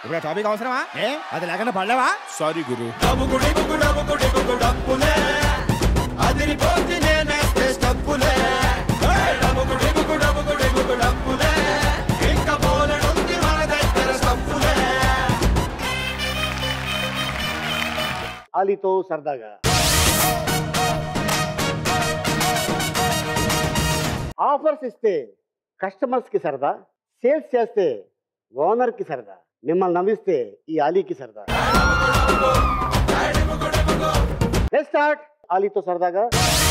ఇప్పుడు టాపిక్ అవసరమా? అది లేకుండా పడలేవా? సారీ గురు. Alitho Saradaga. ఆఫర్స్ ఇస్తే కస్టమర్స్ కి సరదా, సేల్స్ చేస్తే ఓనర్ కి సరదా, మిమ్మల్ని నవ్విస్తే ఈ అలీకి సరదా. Let's start Alitho Saradaga.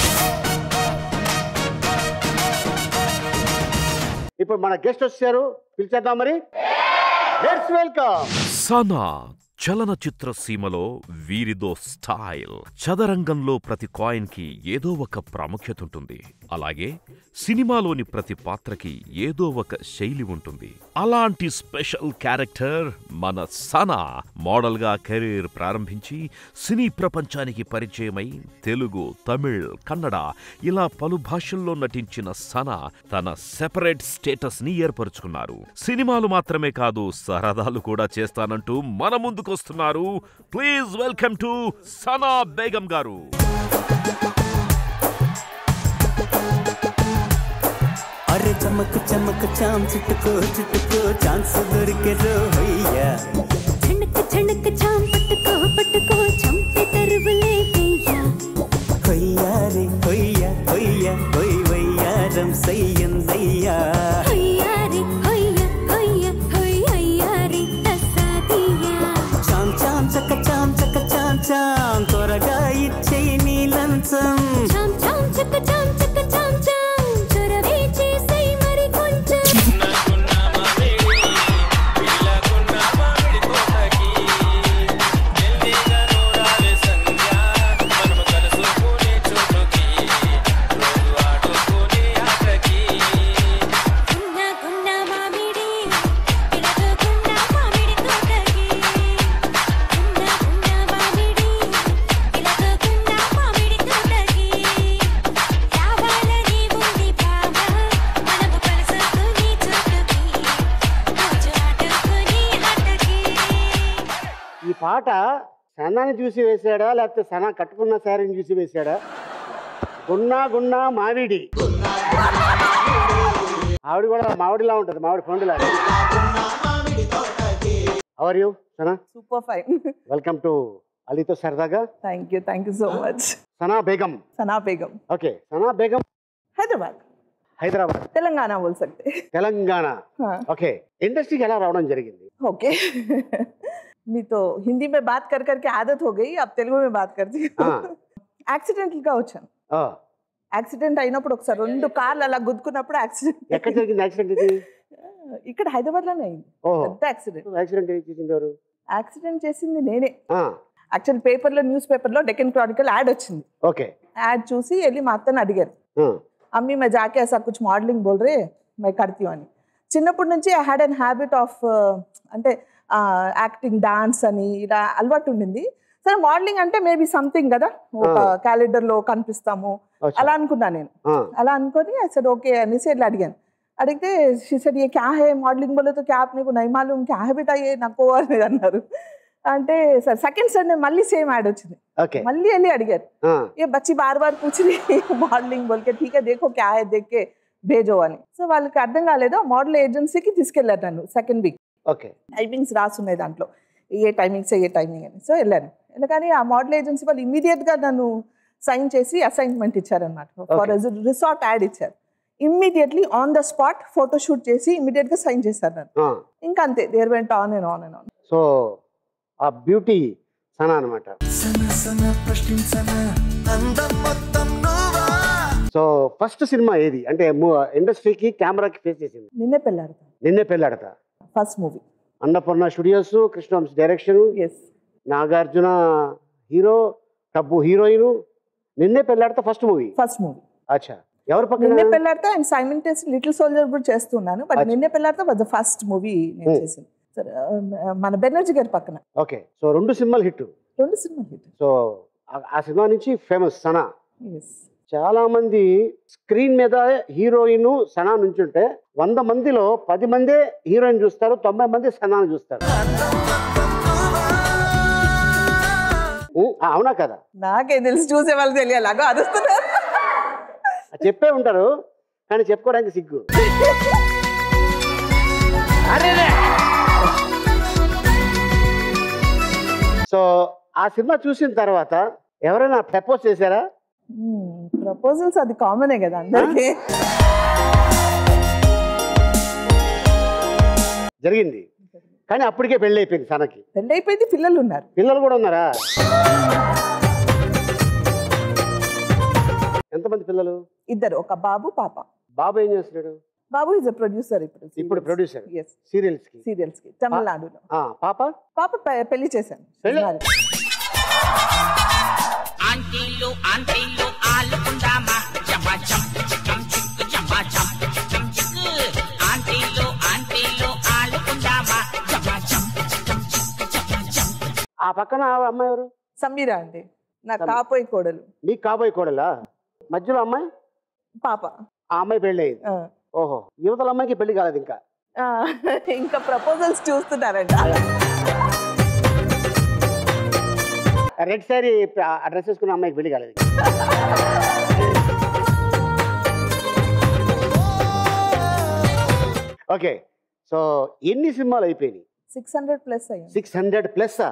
ఇప్పుడు మన గెస్ట్ వచ్చారు, పిలిచేద్దాం మరి. Let's welcome Sana. చలనచిత్ర సీమలో వీరిదో స్టైల్. చదరంగంలో ప్రతి కాయిన్ కి ఏదో ఒక ప్రాముఖ్యత ఉంటుంది. అలాగే సినిమాలోని ప్రతి పాత్రకి ఏదో ఒక శైలి ఉంటుంది. అలాంటి స్పెషల్ క్యారెక్టర్ మన సనా. మోడల్ గా కెరీర్ ప్రారంభించి సినీ ప్రపంచానికి పరిచయమై తెలుగు, తమిళ్, కన్నడ ఇలా పలు భాషల్లో నటించిన సనా తన సెపరేట్ స్టేటస్ ని ఏర్పరుచుకున్నారు. సినిమాలు మాత్రమే కాదు, సరదాలు కూడా చేస్తానంటూ మన ముందుకొస్తున్నారు. Please welcome to Sana Begum గారు. अरे चमक चमक चाम चिटको चिटको चांस दొరికే రోయ్యా झनक झनक चाम पटको पटको चंपे तरवले गैया होయ్యా रे होయ్యా होయ్యా होय वैया रम सैयंदैया होయ్యా रे होయ్యా होయ్యా होయ్యా रे तसादिया चाम चाम चक चाम चक चाम चाम तोरगा इच्छै नीలంచం चाम चाम चक चाम चक चाम चाम चोरवे చేసై మరి కొంచెం పాట సనాని చూసి వేసాడా లేకపోతే సనా కట్టుకున్న శారీని చూసి వేసాడా? గున్నా గున్నా మావిడి. ఆవిడ కూడా మావిడిలా ఉంటుంది, మావిడి పండులాగా. How are you Sana? Super fine. Welcome to Alitho Saradaga. Thank you so much. Sana Begum. Sana Begum. Okay, Sana Begum Hyderabad. Hyderabad, Telangana बोल सकते. తెలంగాణ. हाँ. ఓకే, ఇండస్ట్రీకి ఎలా రావడం జరిగింది? ओके. मैं तो हिंदी में बात कर करके आदत हो गई, अब तेलुगु में बात करती हूँ. యాక్సిడెంటల్ గా వచ్చాను. యాక్సిడెంట్ అయినప్పుడు ఒకసారి 2 కార్లు అలా గుద్దుకున్నప్పుడు యాక్సిడెంట్. ఎక్కడ జరిగింది యాక్సిడెంట్ ఇది? ఇక్కడ హైదరాబాద్ లోనే అయింది. పెద్ద యాక్సిడెంట్. యాక్సిడెంట్ చేసింది ఎవరు? యాక్సిడెంట్ చేసింది నేనే. యాక్చువల్ పేపర్లో, న్యూస్ పేపర్లో డెక్కన్ క్రానికల్ యాడ్ వచ్చింది. ఓకే. యాడ్ చూసి వెళ్ళి మా అత్తని అడిగారు, అమ్మి मैं जाके ऐसा कुछ मॉडलिंग बोल रहे मैं करती हूँ అని. చిన్నప్పటి నుంచి I had an habit of అంటే యాక్టింగ్, డాన్స్ అని ఇలా అలవాటు ఉండింది. సరే మోడలింగ్ అంటే మేబీ సంథింగ్ కదా, ఒక క్యాలెండర్లో కనిపిస్తాము అలా అనుకున్నా నేను. అలా అనుకొని అసలు ఓకే అనేసి వెళ్ళి అడిగాను. అడిగితే షీ సెడ్ ये क्या है मॉडलिंग बोले तो क्या आपने को नहीं मालूम क्या है बेटा ये నాకు అని అన్నారు. అంటే సార్ సెకండ్ సండే మళ్ళీ సేమ్ యాడ్ వచ్చింది. మళ్ళీ వెళ్ళి అడిగారు, ఏ బచ్చి బార్ బార్ పూछ रही మోడలింగ్ बोल के ठीक है देखो क्या है देख के भेजो అని. సో వాళ్ళకి అర్థం కాలేదు, మోడల్ ఏజెన్సీకి తీసుకెళ్ళారు నన్ను సెకండ్ వీక్. ఓకే. టైమింగ్స్ రాసున్నాయి దాంట్లో, ఏ టైమింగ్స్ ఏ టైమింగ్ అని. సో వెళ్ళాను. ఎందుకని ఆ మోడల్ ఏజెన్సీ వాళ్ళు ఇమ్మీడియట్గా నన్ను సైన్ చేసి అసైన్మెంట్ ఇచ్చారనమాట. ఫర్ రిసార్ట్ యాడ్ ఇచ్చారు. Immediately on the spot photoshoot చేసి ఇమ్మీడియట్గా సైన్ చేశారు నన్ను. ఇంకా అంతే, there went on and on and on. So ఆ బ్యూటీ సనా అనమాట. సో ఫస్ట్ సినిమా ఏది అంటే ఇండస్ట్రీకి కెమెరాకి ఫేస్ చేసింది? నిన్నే పెళ్ళాడతా. నిన్నే పెళ్ళాడతా first movie. Annapurna studios, Krishnavamsi direction, Nagarjuna hero, Tabu heroine. నిన్నే పెళ్ళాడతా ఫస్ట్ మూవీ. First movie. అచ్చా, ఎవరు పక్కన? నిన్నే పెళ్ళాడతా అండ్ సైమల్టేనియస్ లిటిల్ సోల్జర్ కూడా చేస్తున్నాను. బట్ నిన్నే పెళ్ళాడతా వాజ్ ద ఫస్ట్ మూవీ నేను చేసింది. మన బెనర్జీ గారి పక్కన. ఓకే. సో 2 సినిమాలు హిట్. 2 సినిమాలు హిట్. సో ఆ సినిమా నుంచి ఫేమస్ సనా. చాలా మంది స్క్రీన్ మీద హీరోయిన్ సనా నుంచి ఉంటే 100 మందిలో 10 మందే హీరోయిన్ చూస్తారు, 90 మంది సనాను చూస్తారు. అవునా కదా? నాకేం తెలుసు, చూసే వాళ్ళు తెలియాలి. అగో అరుస్తున్నారు. చెప్పే ఉంటారు కానీ చెప్పుకోవడానికి సిగ్గు. సో ఆ సినిమా చూసిన తర్వాత ఎవరైనా ప్రపోజ్ చేశారా? ప్రపోజల్స్ అది కామనే కదా అందరికి. జరిగింది కానీ అప్పటికే పెళ్లి అయిపోయింది. సనకి పెళ్లి అయిపోయింది, పిల్లలు ఉన్నారు. పిల్లలు కూడా ఉన్నారా? ఎంతమంది పిల్లలు? 2, ఒక బాబు పాప. బాబు ఏం చేస్తున్నాడు? బాబు ఈజ్ అ ప్రొడ్యూసర్. ఇప్పుడు ప్రొడ్యూసర్ సీరియల్స్ కి తమిళనాడులో. పాప పెళ్లి చేశాను. ఆ పక్కన అమ్మాయి ఎవరు? సమీరా అండి, నా కాబోయే కోడలు. నీకు కాబోయే కోడలా? మధ్యలో అమ్మాయి పాప. ఆ అమ్మాయి పెళ్లి అయింది. ఓహో, యువతల అమ్మాయికి పెళ్లి కాలేదు ఇంకా. ఇంకా ప్రపోజల్స్ చూస్తున్నారంట. రెడ్ సారీ డ్రెస్ వేసుకున్న అమ్మాయికి పెళ్లి కాలేదు. ఓకే, సో ఎన్ని సినిమాలు అయిపోయినాయి? 600+ అయ్యింది. 600+.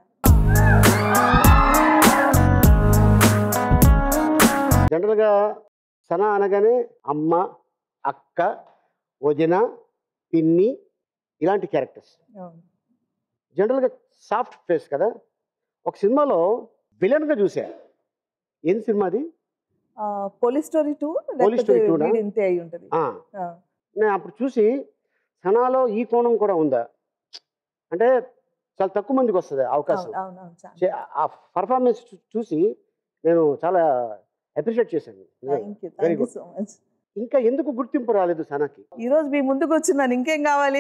జనరల్గా సనా అనగానే అమ్మ, అక్క, వదిన, పిన్ని ఇలాంటి క్యారెక్టర్స్. జనరల్గా సాఫ్ట్ ఫేస్ కదా. ఒక సినిమాలో విలన్గా చూసా. ఏం సినిమా అది? Police story 2. ఇంతే అయి ఉంటుంది. నేను అప్పుడు చూసి సనాలో ఈ కోణం కూడా ఉందా అంటే చాలా తక్కువ మందికి వస్తుంది అవకాశం. ఆ పర్ఫార్మెన్స్ చూసి నేను చాలా అప్రిషియేట్ చేశాను. Very good. ఇంకా ఎందుకు గుర్తింపు రాలేదు సనాకి? ఈ రోజు మీ ముందుకు వచ్చినాను, ఇంకేం కావాలి?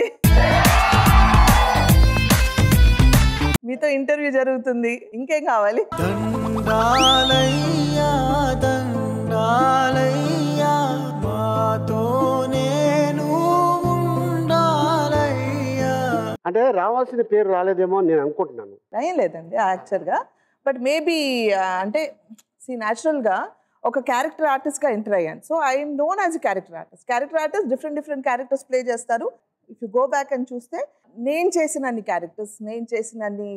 మీతో ఇంటర్వ్యూ జరుగుతుంది, ఇంకేం కావాలి? అంటే రావాల్సిన పేరు రాలేదేమో అని నేను అనుకుంటున్నాను. ఏం లేదండి యాక్చువల్గా, బట్ మేబీ అంటే న్యాచురల్గా ఒక క్యారెక్టర్ ఆర్టిస్ట్గా ఎంటర్ అయ్యాను. So I'm known as a character artist. Different characters play చేస్తారు. ఇఫ్ యూ గో బ్యాక్ అని చూస్తే నేను చేసిన అన్ని క్యారెక్టర్స్, నేను చేసిన అన్ని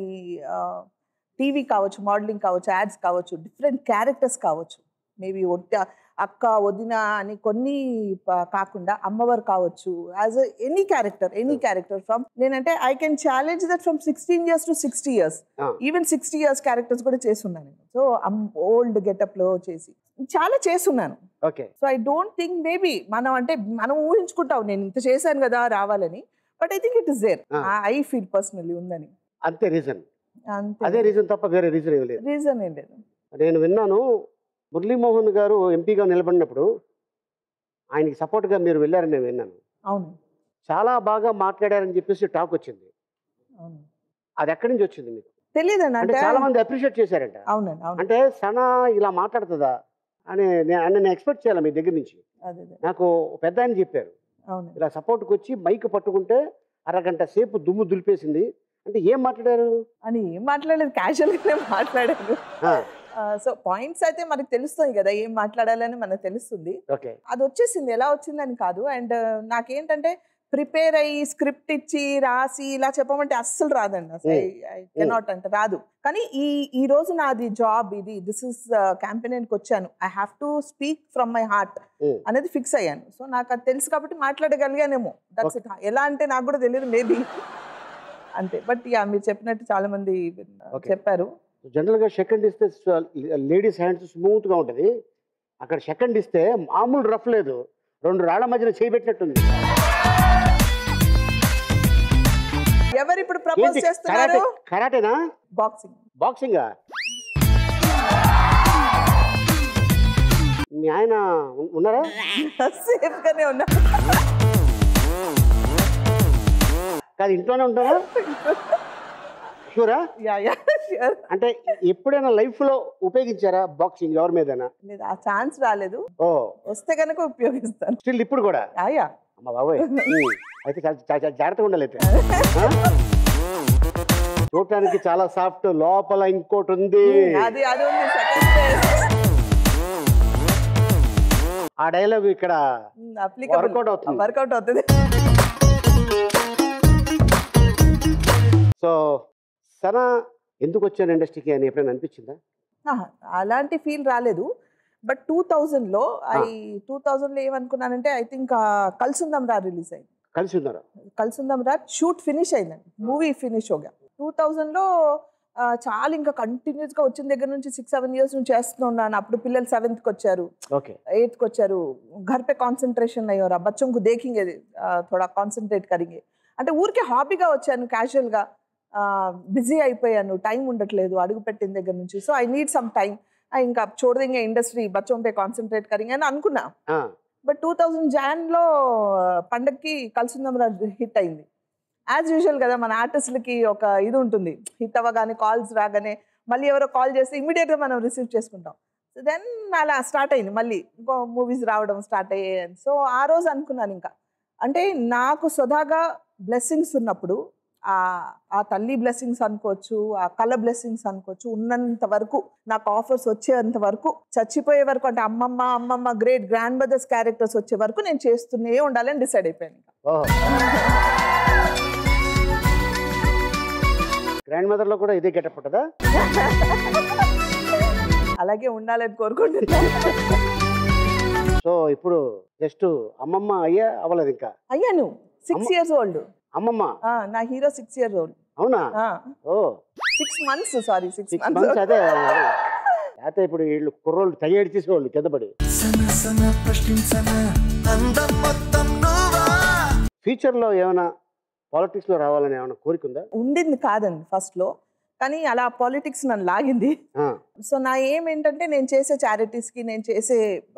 టీవీ కావచ్చు, మోడలింగ్ కావచ్చు, యాడ్స్ కావచ్చు, డిఫరెంట్ క్యారెక్టర్స్ కావచ్చు, మేబీ అక్క, వదిన అని కొన్ని కాకుండా అమ్మవారు కావచ్చు, యాజ్ ఎనీ క్యారెక్టర్ ఫ్రమ్ నేనంటే I can challenge that from 16 years to 60 years. Even 60 years క్యారెక్టర్స్ కూడా చేస్తున్నాను. సో ఓల్డ్ గెటప్ లో చేసి చాలా చేస్తున్నాను. So I don't think maybe మనం ఊహించుకుంటాం నేను ఇంత చేశాను కదా రావాలని, but I think it is there. I feel personally ఉందని. అంతే రీజన్, అదే రీజన్ తప్ప వేరే రీజన్ ఏం లేదు. రీజన్ ఏం లేదు. నేను విన్నాను మురళీమోహన్ గారు ఎంపీగా నిలబడినప్పుడు ఆయనకి సపోర్ట్గా మీరు వెళ్ళారని నేను విన్నాను. అవును, చాలా బాగా మాట్లాడారని చెప్పేసి టాక్ వచ్చింది. అవును, అది ఎక్కడి నుంచి వచ్చింది మీకు తెలియదండి. అంటే చాలా మంది అప్రిషియేట్ చేశారంట. అవునండి, అవును. అంటే సనా ఇలా మాట్లాడుతుందా అని నేను ఎక్స్పెక్ట్ చేయాలి మీ దగ్గర నుంచి. నాకు పెద్ద ఆయన చెప్పారు, ఇలా సపోర్ట్కి వచ్చి మైక్ పట్టుకుంటే అరగంట సేపు దుమ్ము దులిపేసింది. అంటే ఏం మాట్లాడారు అని? ఏం మాట్లాడలేదు, క్యాజువల్గానే మాట్లాడారు. సో పాయింట్స్ అయితే మనకు తెలుస్తాయి కదా, ఏం మాట్లాడాలని మనకు తెలుస్తుంది. అది వచ్చేసింది, ఎలా వచ్చిందని కాదు. అండ్ నాకేంటంటే ప్రిపేర్ అయ్యి స్క్రిప్ట్ ఇచ్చి రాసి ఇలా చెప్పమంటే అస్సలు రాదండి. అసలు ఐ కెనాట్ అంటే రాదు. కానీ ఈ రోజు నాది జాబ్, దిస్ ఇస్ క్యాంపెయిన్కి వచ్చాను. I have to speak from my heart అనేది ఫిక్స్ అయ్యాను. సో నాకు అది తెలుసు కాబట్టి మాట్లాడగలిగానేమో. That's it. ఎలా అంటే నాకు కూడా తెలియదు, మేబీ అంతే. బట్ మీరు చెప్పినట్టు చాలా మంది చెప్పారు. జనరల్గా సెకండ్ ఇస్తే లేడీస్ హ్యాండ్స్ స్మూత్ గా ఉంటది, అక్కడ సెకండ్ ఇస్తే మామూలు రఫ్ లేదు, 2 రాళ్ల మధ్యన చేయబెట్టినట్టుంది. ఎవరు ఇప్పుడు ప్రపోజ్ చేస్తున్నారు? కరాటేనా? బాక్సింగా? మీ ఆయన ఉన్నారా? సేఫ్ గానే ఉన్నారు. కాదు, ఇంట్లోనే ఉంటారా? షూరా? అంటే ఎప్పుడైనా లైఫ్ లో ఉపయోగించారా బాక్సింగ్ ఎవరి మీదైనా? ఆ ఛాన్స్ రాలేదు, వస్తే కనుక ఉపయోగిస్తాను. స్టిల్ ఇప్పుడు కూడా? అమ్మ బాబోయ్, అయితే జాగ్రత్తగా ఉండాలి అయితే. చూడటానికి చాలా సాఫ్ట్, లోపల ఇంకోటి ఉంది. అది ఉంది సెకండ్ ఫేజ్. ఆ డైలాగ్ ఇక్కడ వర్కౌట్ అవుతుంది. సో సనా ఎందుకు వచ్చాను ఇండస్ట్రీకి అని ఎప్పుడైనా అనిపించిందా? అలాంటి ఫీల్ రాలేదు. బట్ 2000లో 2000లో ఏమనుకున్నానంటే I think Kalisundam Raa release అయింది. కల్సుందం రా షూట్ ఫినిష్ అయిందండి, మూవీ ఫినిష్ హోగా. 2000లో చాలా ఇంకా కంటిన్యూస్ గా వచ్చిన దగ్గర నుంచి 6-7 years నుంచి చేస్తున్నాను. అప్పుడు పిల్లలు 7th వచ్చారు, 8th వచ్చారు. घर पे కాన్సన్ట్రేషన్ नहीं हो रहा, बच्चों को देखेंगे थोड़ा కాన్సన్ట్రేట్ करेंगे అంటే ఊరికే హాబీగా వచ్చాను, క్యాజువల్ గా. బిజీ అయిపోయాను, టైం ఉండట్లేదు అడుగు పెట్టిన దగ్గర నుంచి. So I need some time, ఇంకా చూడదేంగే ఇండస్ట్రీ, బచ్చోं पे కాన్సన్ట్రేట్ करेंगे అని అనుకున్నా. బట్ 2000 జాన్లో పండగకి కల్సుందం రా హిట్ అయింది. యాజ్ యూజువల్ కదా మన ఆర్టిస్టులకి ఒక ఇది ఉంటుంది, హిట్ అవ్వగానే కాల్స్ రాగానే మళ్ళీ ఎవరో కాల్ చేస్తే ఇమీడియట్గా మనం రిసీవ్ చేసుకుంటాం. సో దెన్ అలా స్టార్ట్ అయింది, మళ్ళీ ఇంకో మూవీస్ రావడం స్టార్ట్ అయ్యాయి. సో ఆ రోజు అనుకున్నాను ఇంకా, అంటే నాకు సొదాగా బ్లెస్సింగ్స్ ఉన్నప్పుడు, ఆ తల్లి బ్లెస్సింగ్స్ అనుకోవచ్చు, ఆ కళ బ్లెస్సింగ్స్ అనుకోవచ్చు, ఉన్నంత వరకు నాకు ఆఫర్స్ వచ్చేంత వరకు, చచ్చిపోయే వరకు, అంటే అమ్మమ్మ గ్రేట్ గ్రాండ్ మదర్స్ క్యారెక్టర్స్ వచ్చే వరకు నేను చేస్తూనే ఉండాలని డిసైడ్ అయిపోయాను. గ్రాండ్ మదర్ లో కూడా ఇదే గెటప్ ఉంటుందా? అలాగే ఉండాలని కోరుకుంటున్నాను. సో ఇప్పుడు జస్ట్ అమ్మమ్మ అవ్వలేదు ఇంకా? అయ్యాను, 6 years old. అమ్మమ్మ నా హీరో 6 years old. అవునా? 6 months, సారీ 6 months. అదే అయితే ఇప్పుడు వీళ్ళు కుర్రోళ్ళు తయ్యేడి చేసేవాళ్ళు కిందపడి. ఫ్యూచర్ లో ఏమైనా పాలిటిక్స్ లో రావాలని ఏమైనా కోరిక ఉందా? ఉండింది కాదండి ఫస్ట్ లో, కానీ అలా పాలిటిక్స్ నన్ను లాగింది. సో నా ఏం ఏంటంటే, నేను చేసే చారిటీస్ కి, నేను చేసే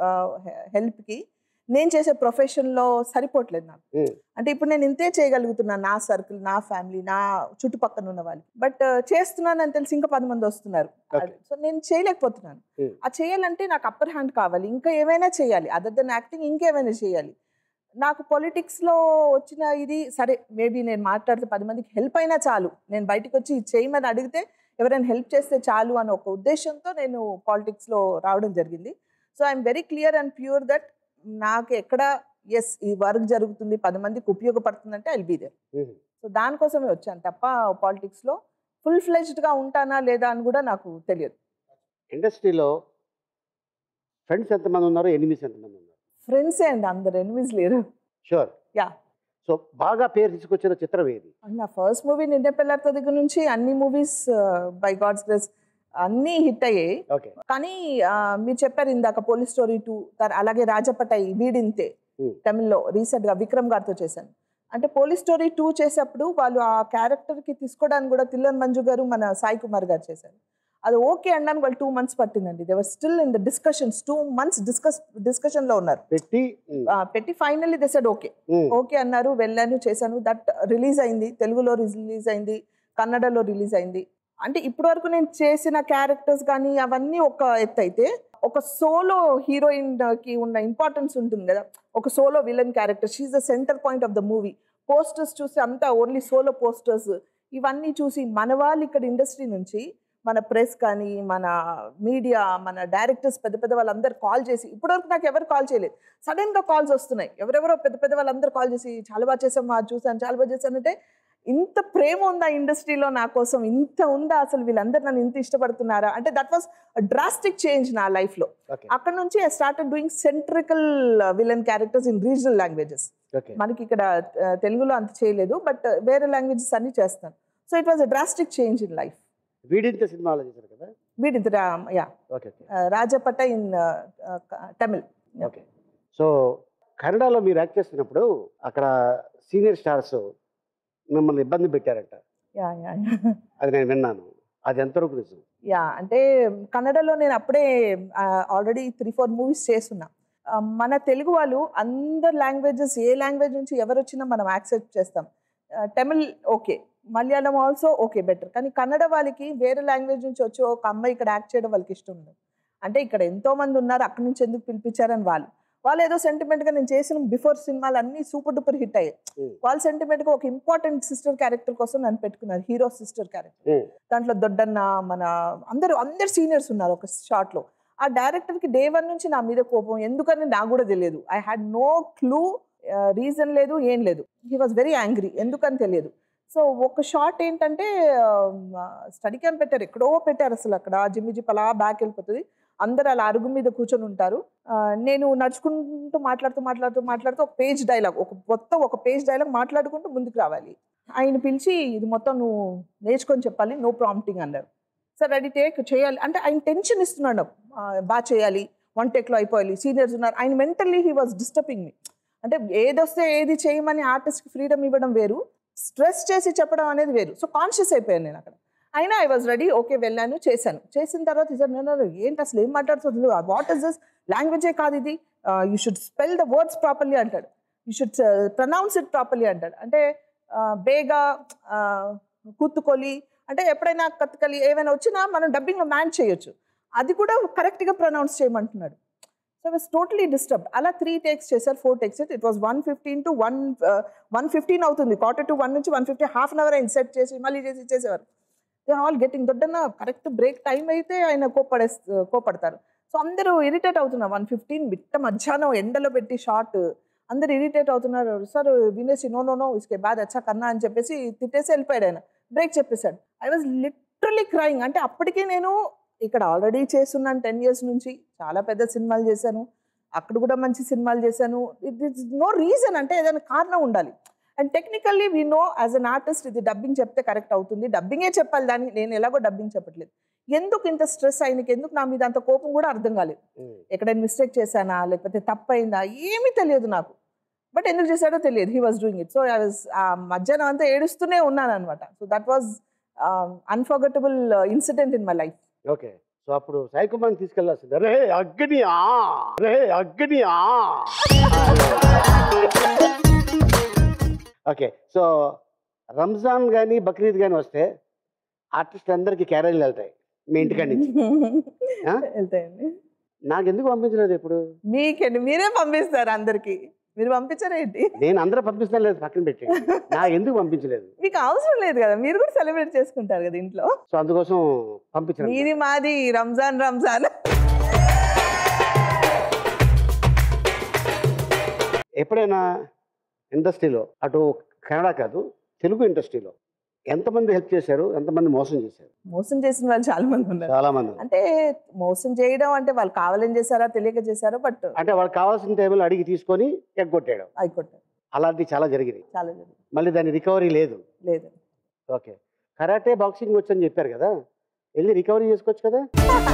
హెల్ప్ కి, నేను చేసే ప్రొఫెషన్ లో సరిపోవట్లేదు నాకు. అంటే ఇప్పుడు నేను ఇంతే చేయగలుగుతున్నాను, నా సర్కిల్, నా ఫ్యామిలీ, నా చుట్టుపక్కల ఉన్న వాళ్ళు. బట్ చేస్తున్నాను అని తెలిసి ఇంకా 10 మంది వస్తున్నారు. సో నేను చేయలేకపోతున్నాను. ఆ చేయాలంటే నాకు అప్పర్ హ్యాండ్ కావాలి, ఇంకా ఏమైనా చేయాలి, అదర్ దెన్ యాక్టింగ్ ఇంకేమైనా చేయాలి. నాకు పొలిటిక్స్లో వచ్చిన ఇది సరే, మేబీ నేను మాట్లాడితే 10 మందికి హెల్ప్ అయినా చాలు, నేను బయటకు వచ్చి చేయమని అడిగితే ఎవరైనా హెల్ప్ చేస్తే చాలు అని ఒక ఉద్దేశంతో నేను పాలిటిక్స్లో రావడం జరిగింది. So I'm very clear and pure that నాకు ఎక్కడ ఈ వర్క్ జరుగుతుంది, 10 మందికి ఉపయోగపడుతుందంటే ఐల్ బీ దేర్. సో దానికోసమే వచ్చాను తప్ప పాలిటిక్స్లో ఫుల్ ఫ్లెజ్డ్గా ఉంటానా లేదా అని కూడా నాకు తెలియదు. ఇండస్ట్రీలో ఫ్రెండ్స్ ఎంతమంది ఉన్నారు, ఎనిమీస్ ఎంతమంది ఉన్నారు? ఫ్రెండ్సే అండి, అందరు ఎనిమీస్ లేరు. షూర్. యా. సో బాగా పేరు తీసుకొచ్చిన చిత్రం ఏది? నా ఫస్ట్ మూవీ నిన్నే పెళ్ళాడతా దగ్గర నుంచి అన్ని మూవీస్ బై గాడ్స్ గ్రేస్ అన్నీ హిట్ అయ్యాయి. కానీ మీరు చెప్పారు ఇందాక పోలీస్ స్టోరీ 2, అలాగే రాజపటాయి వీడింతే తమిళ్లో రీసెంట్గా విక్రమ్ గారితో చేశాను. అంటే పోలీస్ స్టోరీ 2 చేసేప్పుడు వాళ్ళు ఆ క్యారెక్టర్కి తీసుకోవడానికి కూడా తిల్లన్ మంజు గారు, మన సాయి కుమార్ గారు చేశారు. అది ఓకే అనడానికి వాళ్ళు 2 months పట్టిందండి. They were still in the discussions. 2 months discussion లో ఉన్నారు. పెట్టి ఫైనల్లీ దే సెడ్ ఓకే అన్నారు. వెళ్ళాను, చేశాను. దట్ రిలీజ్ అయింది, తెలుగులో రిలీజ్ అయింది, కన్నడలో రిలీజ్ అయింది. అంటే ఇప్పటి వరకు నేను చేసిన క్యారెక్టర్స్ కానీ అవన్నీ ఒక ఎత్తు అయితే, ఒక సోలో హీరోయిన్ కి ఉన్న ఇంపార్టెన్స్ ఉంటుంది కదా, ఒక solo villain character, she's the center point of the movie. Posters చూసి అంతా ఓన్లీ సోలో పోస్టర్స్, ఇవన్నీ చూసి మన వాళ్ళు ఇక్కడ ఇండస్ట్రీ నుంచి, మన ప్రెస్ కానీ, మన మీడియా, మన డైరెక్టర్స్, పెద్ద పెద్ద వాళ్ళందరూ కాల్ చేసి, ఇప్పటివరకు నాకు ఎవరు కాల్ చేయలేదు, సడన్గా కాల్స్ వస్తున్నాయి. ఎవరెవరో పెద్ద పెద్ద వాళ్ళందరూ కాల్ చేసి చాలా బాగా చేసాం, చూసాను, చాలా బాగా చేశానంటే, ఇంత ప్రేమ ఉందా ఇండస్ట్రీలో నా కోసం, ఇంత ఉందా అసలు, వీళ్ళందరూ నన్ను ఇంత ఇష్టపడుతున్నారా అంటే, దట్ వాస్ డ్రాస్టిక్ చేంజ్ నా లైఫ్లో. అక్కడ నుంచి I started doing centrical villain characters in regional languages. మనకి ఇక్కడ తెలుగులో అంత చేయలేదు, బట్ వేరే లాంగ్వేజెస్ అన్ని చేస్తాను. So it was a drastic change in life. Veedinthe సినిమాలో చేశారు కదా? Veedinthe, yeah, Rajapattai in Tamil. Okay. So కన్నడలో మీరు యాక్ట్ చేస్తున్నప్పుడు అక్కడ సీనియర్ స్టార్స్ మిమ్మల్ని ఇబ్బంది పెట్టారంట. అది నేను విన్నాను, అది ఎంతవరకు నిజం? యా, అంటే కన్నడలో నేను అప్పుడే ఆల్రెడీ 3-4 మూవీస్ చేస్తున్నా. మన తెలుగు వాళ్ళు అందరు లాంగ్వేజెస్, ఏ లాంగ్వేజ్ నుంచి ఎవరు వచ్చినా మనం యాక్సెప్ట్ చేస్తాం. Tamil okay, Malayalam also okay, better. కానీ కన్నడ వాళ్ళకి వేరే లాంగ్వేజ్ నుంచి వచ్చి ఒక అమ్మాయి ఇక్కడ యాక్ట్ చేయడం వాళ్ళకి ఇష్టం ఉండదు. అంటే ఇక్కడ ఎంతో మంది ఉన్నారు, అక్కడి నుంచి ఎందుకు పిలిపించారని వాళ్ళు వాళ్ళు ఏదో సెంటిమెంట్ గా నేను చేసిన బిఫోర్ సినిమాలు అన్ని సూపర్ డూపర్ హిట్ అయ్యాయి. వాళ్ళ సెంటిమెంట్ గా ఒక ఇంపార్టెంట్ సిస్టర్ క్యారెక్టర్ కోసం నన్ను పెట్టుకున్నారు, హీరో సిస్టర్ క్యారెక్టర్. దాంట్లో దొడ్డన్న మన అందరు సీనియర్స్ ఉన్నారు ఒక షార్ట్ లో. ఆ డైరెక్టర్ కి డే 1 నుంచి నా మీద కోపం, ఎందుకని నాకు కూడా తెలియదు. I had no clue, reason లేదు, ఏం లేదు. హీ వాజ్ వెరీ యాంగ్రీ, ఎందుకని తెలియదు. సో ఒక షార్ట్ ఏంటంటే స్టడీ క్యాంప్ పెట్టారు, ఎక్కడో పెట్టారు అసలు. అక్కడ జిమ్మి అలా బ్యాక్ వెళ్ళిపోతుంది, అందరు అలా అరుగు మీద కూర్చొని ఉంటారు. నేను నడుచుకుంటూ మాట్లాడుతూ ఒక పేజ్ డైలాగ్, ఒక పేజ్ డైలాగ్ మాట్లాడుకుంటూ ముందుకు రావాలి. ఆయన పిలిచి ఇది మొత్తం నువ్వు నేర్చుకొని చెప్పాలి, నో ప్రాంప్టింగ్ అన్నారు. సార్ రెడీ టేక్ చేయాలి అంటే ఆయన టెన్షన్ ఇస్తున్నాడు, బాగా చేయాలి, 1 టేక్లో అయిపోవాలి, సీనియర్స్ ఉన్నారు. ఆయన mentally he was disturbing me. అంటే ఏదొస్తే ఏది చేయమని ఆర్టిస్ట్కి ఫ్రీడమ్ ఇవ్వడం వేరు, స్ట్రెస్ చేసి చెప్పడం అనేది వేరు. సో కాన్షియస్ అయిపోయాను నేను అక్కడ. అయినా ఐ వాజ్ రెడీ, ఓకే వెళ్ళాను, చేసిన తర్వాత సార్ నేను ఏంటి అసలు ఏం మాట్లాడుతుంది, వాట్ ఇస్ దిస్, లాంగ్వేజే కాదు ఇది, you should spell the words properly అంటాడు, you should pronounce it properly అంటాడు. అంటే బేగా కూతుకొలి అంటే ఎప్పుడైనా కత్తుకలి ఏమైనా వచ్చినా మనం డబ్బింగ్లో మ్యాన్ చేయొచ్చు, అది కూడా కరెక్ట్గా ప్రొనౌన్స్ చేయమంటున్నాడు. So I was totally disturbed. అలా 3 టేక్స్ చేశారు, 4 టేక్స్. ఇట్ వాజ్ 1:15 to 1:15 అవుతుంది, 1:45 నుంచి 1:50, హాఫ్ అన్ అవర్ ఆయన సెట్ చేసి మళ్ళీ చేసేవారు. They are all getting Doddanna correct break time అయితే ఆయన కోపడతారు. సో అందరూ ఇరిటేట్ అవుతున్నారు. 1:15 బిట్ట మధ్యాహ్నం ఎండలో పెట్టి షార్ట్, అందరు ఇరిటేట్ అవుతున్నారు. సార్ వినేసి నో ఇసుకే బాధ అచ్చా కన్నా అని చెప్పేసి తిట్టేసి వెళ్ళిపోయాడు ఆయన, బ్రేక్ చెప్పేశాడు. I was literally crying. అంటే అప్పటికే నేను ఇక్కడ ఆల్రెడీ చేస్తున్నాను 10 years నుంచి, చాలా పెద్ద సినిమాలు చేశాను, అక్కడ కూడా మంచి సినిమాలు చేశాను. ఇట్ ఇస్ నో రీజన్, అంటే ఏదైనా కారణం ఉండాలి. And technically we know as an artist ఇది డబ్బింగ్ చెప్తే కరెక్ట్ అవుతుంది, డబ్బింగే చెప్పాలి, దానికి నేను ఎలాగో డబ్బింగ్ చెప్పట్లేదు. ఎందుకు ఇంత స్ట్రెస్ ఆయనకి, ఎందుకు నా మీద అంత కోపం కూడా అర్థం కాలేదు. ఎక్కడైనా మిస్టేక్ చేశానా లేకపోతే తప్పైందా ఏమీ తెలియదు నాకు, బట్ ఎందుకు చేశాడో తెలియదు. He was doing it. So I was మధ్యాహ్నం అంతా ఏడుస్తూనే ఉన్నాను అనమాట. So that was unforgettable incident in my life. Okay, so అప్పుడు సాయి కుమార్ని తీసుకెళ్లాల్సింది. రే అగ్ని ఓకే, సో రంజాన్ కానీ బక్రీద్ కానీ వస్తే ఆర్టిస్ట్ అందరికి క్యారేజీలు వెళ్తాయి మీ ఇంటికాడి నుంచి. వెళ్తాయండి. నాకు ఎందుకు పంపించలేదు ఇప్పుడు? మీకేంటి, మీరే పంపిస్తారు అందరికి, మీరు పంపించారేంటి? నేను అందరూ పంపిస్తాను లేదు, పక్కన పెట్టి నాకు ఎందుకు పంపించలేదు? మీకు అవసరం లేదు కదా, మీరు కూడా సెలబ్రేట్ చేసుకుంటారు కదా ఇంట్లో. సో అందుకోసం పంపించలేదు. మీది మాది రంజాన్. ఎప్పుడైనా ఇండస్ట్రీలో, అటు కన్నడ కాదు తెలుగు ఇండస్ట్రీలో ఎంతమంది హెల్ప్ చేశారు, ఎంతమంది మోసం చేశారు? మోసం చేసిన వాళ్ళు చాలా మంది ఉన్నారు. చాలా మంది. అంటే మోసం చేయడం అంటే వాళ్ళు కావాలని చేశారా తెలియక చేశారా, బట్ అంటే వాళ్ళకి కావాల్సిన టైంలో అడిగి తీసుకొని ఎగ్గొట్టాడు, అయికొట్టారు. అలాంటివి చాలా జరిగినాయి. చాలా జరిగింది. మళ్ళీ దాని రికవరీ లేదు. ఓకే, కరాటే బాక్సింగ్ వచ్చని చెప్పారు కదా, వెళ్ళి రికవరీ చేసుకోవచ్చు కదా.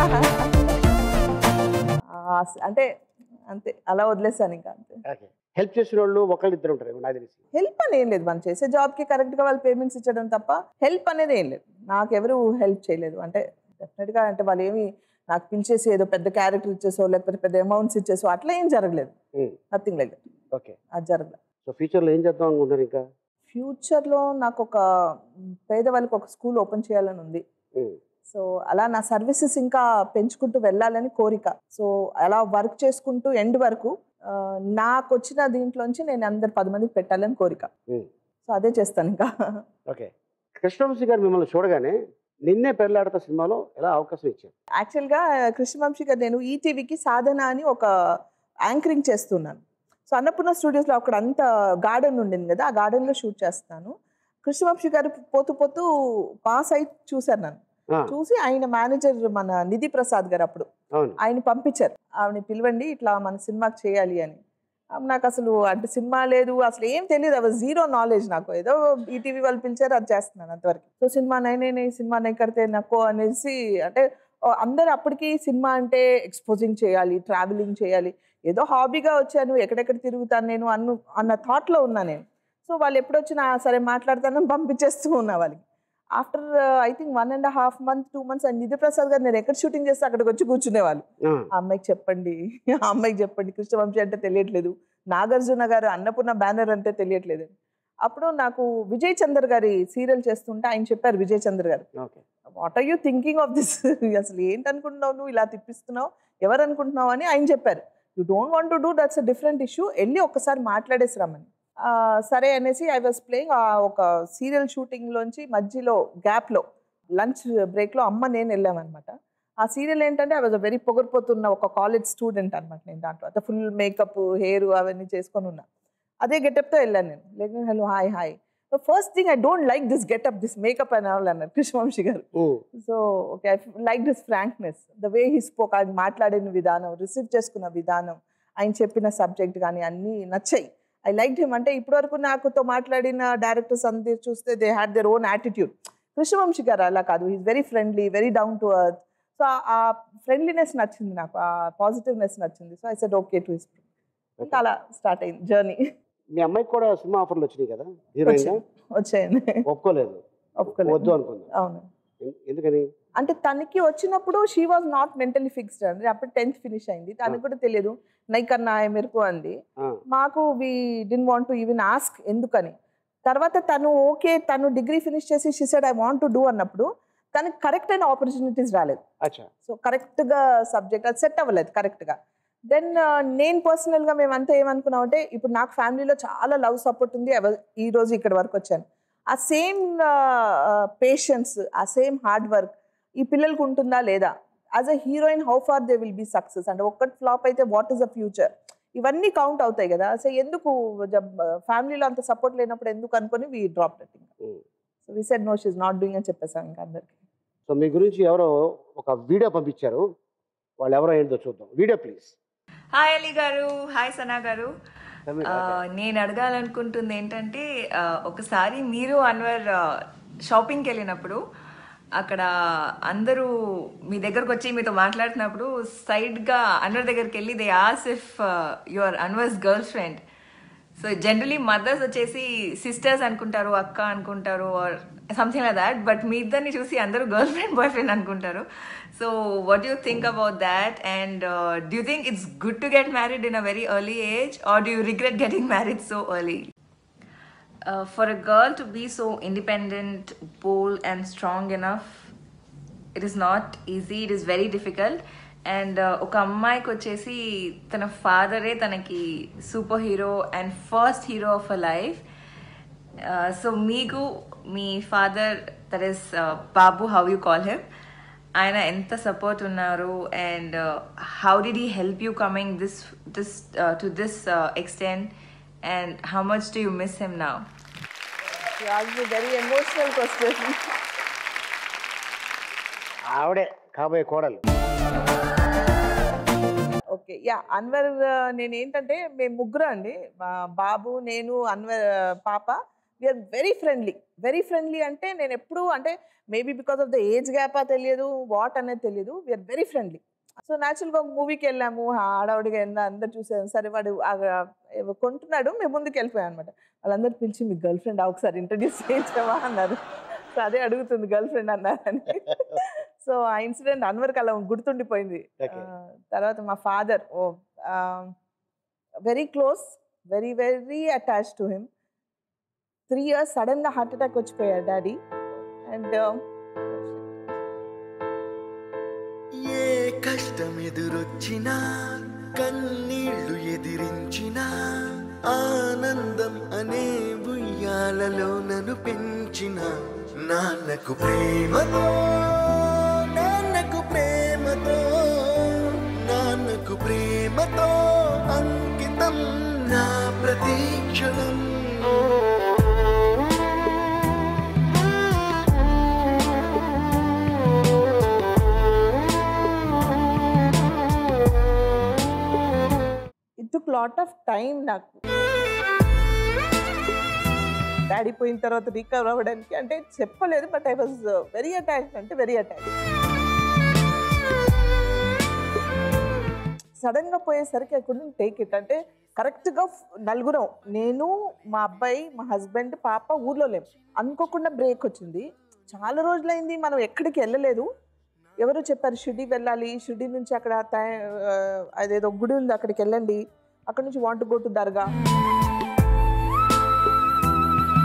అంటే అంతే, అలా వదిలేసాను ఇంకా. అంతే. ఓకే, హెల్ప్ చేసిన వాళ్ళు ఒకళ్ళిద్దరు ఉంటారు నాకు తెలిసి. హెల్ప్ అని ఏం లేదు, మనం చేసే జాబ్కి కరెక్ట్గా వాళ్ళు పేమెంట్స్ ఇచ్చడం తప్ప హెల్ప్ అనేది ఏం లేదు. నాకు ఎవరు హెల్ప్ చేయలేదు. అంటే డెఫినెట్గా అంటే వాళ్ళు ఏమి నాకు పిలిచేసి ఏదో పెద్ద క్యారెక్టర్ ఇచ్చేసో లేకపోతే పెద్ద అమౌంట్స్ ఇచ్చేసో అట్లా ఏం జరగలేదు. Nothing like that. ఓకే, అది జరగలేదు. సో ఫ్యూచర్లో ఏం చేద్దాం అనుకుంటున్నారు? ఇంకా ఫ్యూచర్లో నాకు ఒక పేదవాళ్ళకి ఒక స్కూల్ ఓపెన్ చేయాలని ఉంది. సో అలా నా సర్వీసెస్ ఇంకా పెంచుకుంటూ వెళ్ళాలని కోరిక. సో అలా వర్క్ చేసుకుంటూ ఎండ్ వరకు నాకు వచ్చిన దీంట్లోంచి నేను అందరు 10 మందికి పెట్టాలని కోరిక. సో అదే చేస్తాను ఇంకా. ఓకే, కృష్ణవంశీ గారు మిమ్మల్ని చూడగానే నిన్నే పెళ్ళాడతా సినిమాలో ఎలా అవకాశం ఇచ్చారు? యాక్చువల్గా కృష్ణవంశీ గారు నేను ఈటీవీకి సాధన అని ఒక యాంకరింగ్ చేస్తున్నాను. సో అన్నపూర్ణ స్టూడియోస్లో అక్కడ అంత గార్డెన్ ఉండింది కదా, ఆ గార్డెన్లో షూట్ చేస్తున్నాను. కృష్ణవంశీ గారు పోతూ పాస్ అయి చూశారు నన్ను. చూసి ఆయన మేనేజర్ మన నిధి ప్రసాద్ గారు అప్పుడు ఆయన పంపించారు, ఆవిడని పిలవండి ఇట్లా మన సినిమాకి చేయాలి అని. నాకు అసలు అంటే సినిమా లేదు, అసలు ఏం తెలియదు, అవి జీరో నాలెడ్జ్. నాకు ఏదో ఈటీవీ వాళ్ళు పిలిచారు, అది చేస్తున్నాను అంతవరకు. సో సినిమా సినిమా కడితే నాకు అనేసి, అంటే అందరు అప్పటికి సినిమా అంటే ఎక్స్పోజింగ్ చేయాలి, ట్రావెలింగ్ చేయాలి, ఏదో హాబీగా వచ్చాను, ఎక్కడెక్కడ తిరుగుతాను నేను అన్న థాట్లో ఉన్నా నేను. సో వాళ్ళు ఎప్పుడు వచ్చినా సరే మాట్లాడతానని పంపించేస్తూ ఉన్నా వాళ్ళకి. After I think 1.5 months 2 months Nidhi Prasad garu నేను ఎక్కడ షూటింగ్ చేస్తే అక్కడికి వచ్చి కూర్చునేవాళ్ళు. ఆ అమ్మాయికి చెప్పండి కృష్ణవంశీ అంటే తెలియట్లేదు, నాగార్జున గారు అన్నపూర్ణ బ్యానర్ అంటే తెలియట్లేదు. అప్పుడు నాకు విజయ్ చందర్ గారి సీరియల్ చేస్తుంటే ఆయన చెప్పారు, Vijay Chander garu, what are you thinking of this, అసలు ఏంటనుకుంటున్నావు నువ్వు, ఇలా తిప్పిస్తున్నావు, ఎవరు అనుకుంటున్నావు అని ఆయన చెప్పారు. You don't want to do that's a different issue, వెళ్ళి ఒక్కసారి మాట్లాడేసి రమ్మని. సరే అనేసి ఐ వాజ్ ప్లేయింగ్ ఒక సీరియల్ షూటింగ్లోంచి మధ్యలో గ్యాప్లో లంచ్ బ్రేక్లో అమ్మ నేను వెళ్ళామన్నమాట. ఆ సీరియల్ ఏంటంటే ఐ వాజ్ అ వెరీ పొగరిపోతున్న ఒక కాలేజ్ స్టూడెంట్ అనమాట నేను. దాంట్లో అంత ఫుల్ మేకప్ హెయిర్ అవన్నీ చేసుకొని ఉన్నా. అదే గెటప్తో వెళ్ళాను నేను. లేకపోతే hello hi hi, first thing I don't like this getup, this makeup అని అన్నారు Krishna Vamsi garu. So okay, I like this frankness, the way he spoke, ఆయన మాట్లాడిన విధానం, రిసీవ్ చేసుకున్న విధానం, ఆయన చెప్పిన సబ్జెక్ట్ కానీ అన్నీ నచ్చాయి. I like him. అంటే ఇప్పటివరకు నాకుతో మాట్లాడిన డైరెక్టర్స్ అందరు చూస్తే they had their own attitude. Krishna Vamsi garu అలా కాదు, he's very friendly, very down to earth. So ఆ ఫ్రెండ్లీనెస్ నచ్చింది నాకు, ఆ పాజిటివ్నెస్ నచ్చింది. So I said okay to his. ఇంకా అలా స్టార్ట్ అయింది జర్నీ. మీ అమ్మాయికి కూడా సినిమా ఆఫర్లు వచ్చినాయి కదా హీరోయిన్? వచ్చాయండి. ఒప్పుకోలేదు, వద్దు అనుకుంది. అవును. ఎందుకని అంటే తనకి వచ్చినప్పుడు she was not mentally fixed అండి. అప్పుడు 10th ఫినిష్ అయింది, తనకు కూడా తెలియదు. నైకన్నా మెరుపు అంది. మాకు we didn't want to even ask ఎందుకని. తర్వాత తను ఓకే, తను డిగ్రీ ఫినిష్ చేసి she said I want to do అన్నప్పుడు తనకి కరెక్ట్ అయిన ఆపర్చునిటీస్ రాలేదు. సో కరెక్ట్గా సబ్జెక్ట్ అది సెట్ అవ్వలేదు కరెక్ట్గా. దెన్ నేను పర్సనల్గా మేమంతా ఏమనుకున్నామంటే, ఇప్పుడు నాకు ఫ్యామిలీలో చాలా లవ్ సపోర్ట్ ఉంది, ఈ రోజు ఇక్కడ వరకు వచ్చాను. ఆ సేమ్ పేషెన్స్, ఆ సేమ్ హార్డ్ వర్క్ ఈ పిల్లలకు ఉంటుందా లేదా? As a heroine how far they will be success, అంటే ఒక్కటి ఫ్లాప్ అయితే వాట్ ఈస్ ద ఫ్యూచర్, ఇవన్నీ కౌంట్ అవుతాయి కదా. సో ఎందుకు ఫ్యామిలీలో అంత సపోర్ట్ లేనప్పుడు ఎందుకు అనుకొని we drop that. So we said no, she is not doing అని చెప్పేసాం ఇంకా అందరికి. సో మీ గురించి ఎవరో ఒక వీడియో పంపించారు, వాళ్ళు ఎవరో ఏంటో చూద్దాం. Video please. హాయ్ అలీ గారు, హాయ్ సనా గారు. నేను అడగాలనుకుంటుంది ఏంటంటే, ఒకసారి మీరు అన్వర్ షాపింగ్కి వెళ్ళినప్పుడు అక్కడ అందరూ మీ దగ్గరకు వచ్చి మీతో మాట్లాడుతున్నప్పుడు సైడ్గా అన్వర్ దగ్గరికి వెళ్ళి they as if your Anwar's girl friend. So generally mothers వచ్చేసి సిస్టర్స్ అనుకుంటారు, అక్క అనుకుంటారు, or something like that. But మీ ఇద్దరిని చూసి అందరూ గర్ల్ ఫ్రెండ్ బాయ్ ఫ్రెండ్ అనుకుంటారు. So what do you think about that? And do you think it's good to get married in a very early age, or do you regret getting married so early? For a girl to be so independent, bold and strong enough, it is not easy, it is very difficult. And ఒక అమ్మాయికి వచ్చేసి తన ఫాదరే తనకి super hero and first hero of a life. So మీకు మీ father, that is Babu, how you call him, ఆయన ఎంత సపోర్ట్ ఉన్నారు? And how did he help you coming to this extent? And how much do you miss him now? You asked a very emotional question. ఆవిడే కాబోయే కోడలు. Okay, yeah, Anwar నేనేంటంటే మేము ముగ్గురు అండి, బాబు, నేను, అన్వర్ పాప. We are very friendly, very friendly. అంటే నేను ఎప్పుడు అంటే maybe because of the age gap తెలియదు, వాట్ అనేది తెలియదు, వీఆర్ వెరీ ఫ్రెండ్లీ. సో న్యాచురల్గా ఒక మూవీకి వెళ్ళాము, ఆడవాడిగా వెళ్ళినా అందరు చూసాము. సరే వాడు కొంటున్నాడు, మేము ముందుకు వెళ్ళిపోయాం అనమాట. వాళ్ళందరూ పిలిచి మీ గర్ల్ ఫ్రెండ్ ఒకసారి ఇంట్రడ్యూస్ చేయించావా అన్నారు. సో అదే అడుగుతుంది గర్ల్ ఫ్రెండ్ అన్నారని. సో ఆ ఇన్సిడెంట్ అన్వర్కి అలా గుర్తుండిపోయింది. తర్వాత మా father very close, very very attach to him. 3 years సడన్గా హార్ట్ అటాక్ వచ్చిపోయారు డాడీ. అండ్ ఏ కష్టం ఎదురొచ్చినా, కన్నీళ్లు ఎదిరించినా, ఆనందం అనే ఉయ్యాలలో నన్ను పెంచిన నాన్నకు ప్రేమతో, నాన్నకు ప్రేమతో, నాన్నకు ప్రేమతో అంకితం నా ప్రతీక్షణం. It took lot of time నాకు డాడీ పోయిన తర్వాత రికవర్ అవ్వడానికి. అంటే చెప్పలేదు, but I was very attached, అంటే వెరీ అటాచ్డ్. సడన్గా పోయేసరికి ఐ కుడెంట్ టేక్ ఇట్. అంటే కరెక్ట్గా నలుగురం, నేను, మా అబ్బాయి, మా హస్బెండ్, పాప ఊర్లో లేము. అనుకోకుండా బ్రేక్ వచ్చింది. చాలా రోజులైంది మనం ఎక్కడికి వెళ్ళలేదు. ఎవరో చెప్పారు షిరిడి వెళ్ళాలి, షిరిడి నుంచి అక్కడ అదేదో గుడి ఉంది అక్కడికి వెళ్ళండి, అక్కడ నుంచి వాంట్ గో టు దర్గా.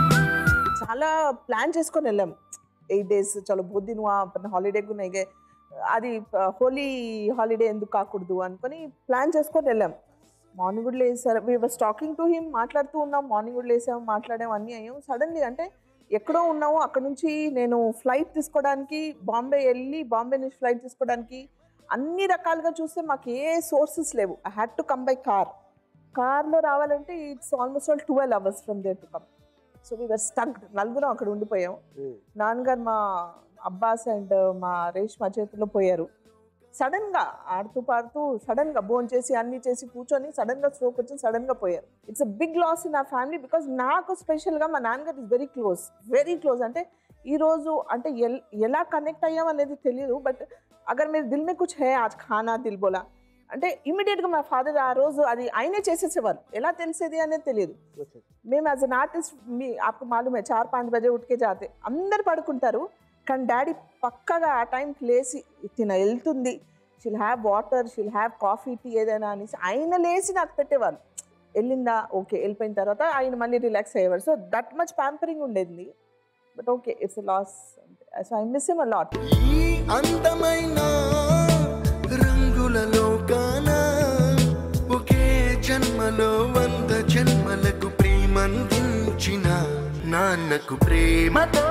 చాలా ప్లాన్ చేసుకొని వెళ్ళాము. 8 days. చలో బోద్ది నువ్వు హాలిడే కు నైగే అది హోలీ హాలిడే ఎందుకు కాకూడదు అనుకొని ప్లాన్ చేసుకొని వెళ్ళాం. మార్నింగ్ కూడా లేసారు, we was talking to him, మాట్లాడుతూ ఉన్నాం, మార్నింగ్ కూడా లేసాము, మాట్లాడాము, అన్నీ అయ్యాం. సడన్లీ అంటే ఎక్కడో ఉన్నాము, అక్కడ నుంచి నేను ఫ్లైట్ తీసుకోవడానికి బాంబే వెళ్ళి, బాంబే నుంచి ఫ్లైట్ తీసుకోవడానికి అన్ని రకాలుగా చూస్తే మాకు ఏ సోర్సెస్ లేవు. I had to come by కార్లో రావాలంటే it's almost all 12 hours from there to come. So we were stucked, నలుగురం అక్కడ ఉండిపోయాం. నాన్నగారు మా అబ్బాస్ అండ్ మా రేష్మా చేతిలో పోయారు. సడన్గా ఆడుతూ పాడుతూ సడన్గా భోజనం చేసి అన్నీ చేసి కూర్చొని సడన్గా స్ట్రోక్ వచ్చి సడన్గా పోయారు. It's a big loss in ఆ ఫ్యామిలీ. బికాజ్ నాకు స్పెషల్గా మా నాన్నగారు ఇస్ వెరీ క్లోజ్. అంటే ఈరోజు అంటే ఎలా కనెక్ట్ అయ్యాం అనేది తెలియదు. బట్ అగర్ మీరు దిల్ మే కుచ్ హే ఆజ్ ఖానా దిల్ బోలా అంటే ఇమీడియట్గా మా ఫాదర్ ఆ రోజు అది ఆయనే చేసేసేవారు. ఎలా తెలిసేది అనేది తెలియదు. మేము యాజ్ అన్ ఆర్టిస్ట్ ఆకు మాలూమే 4-5 బజే ఉట్కే జాతే, అందరు పడుకుంటారు. కానీ డాడీ పక్కగా ఆ టైంకి లేచి తిన వెళ్తుంది, she'll have water, she'll have coffee, tea ఏదైనా అనేసి ఆయన లేచి నాకు పెట్టేవాళ్ళు. వెళ్ళిందా ఓకే, వెళ్ళిపోయిన తర్వాత ఆయన మళ్ళీ రిలాక్స్ అయ్యేవారు. సో దట్ మచ్ ప్యాంపరింగ్ ఉండేది. But okay, it's a loss. So I miss him a lot. ఈ అందమైన రంగులలో కానా ఒకే జన్మలో 100 జన్మలకు ప్రేమందించిన నాన్నకు ప్రేమతో,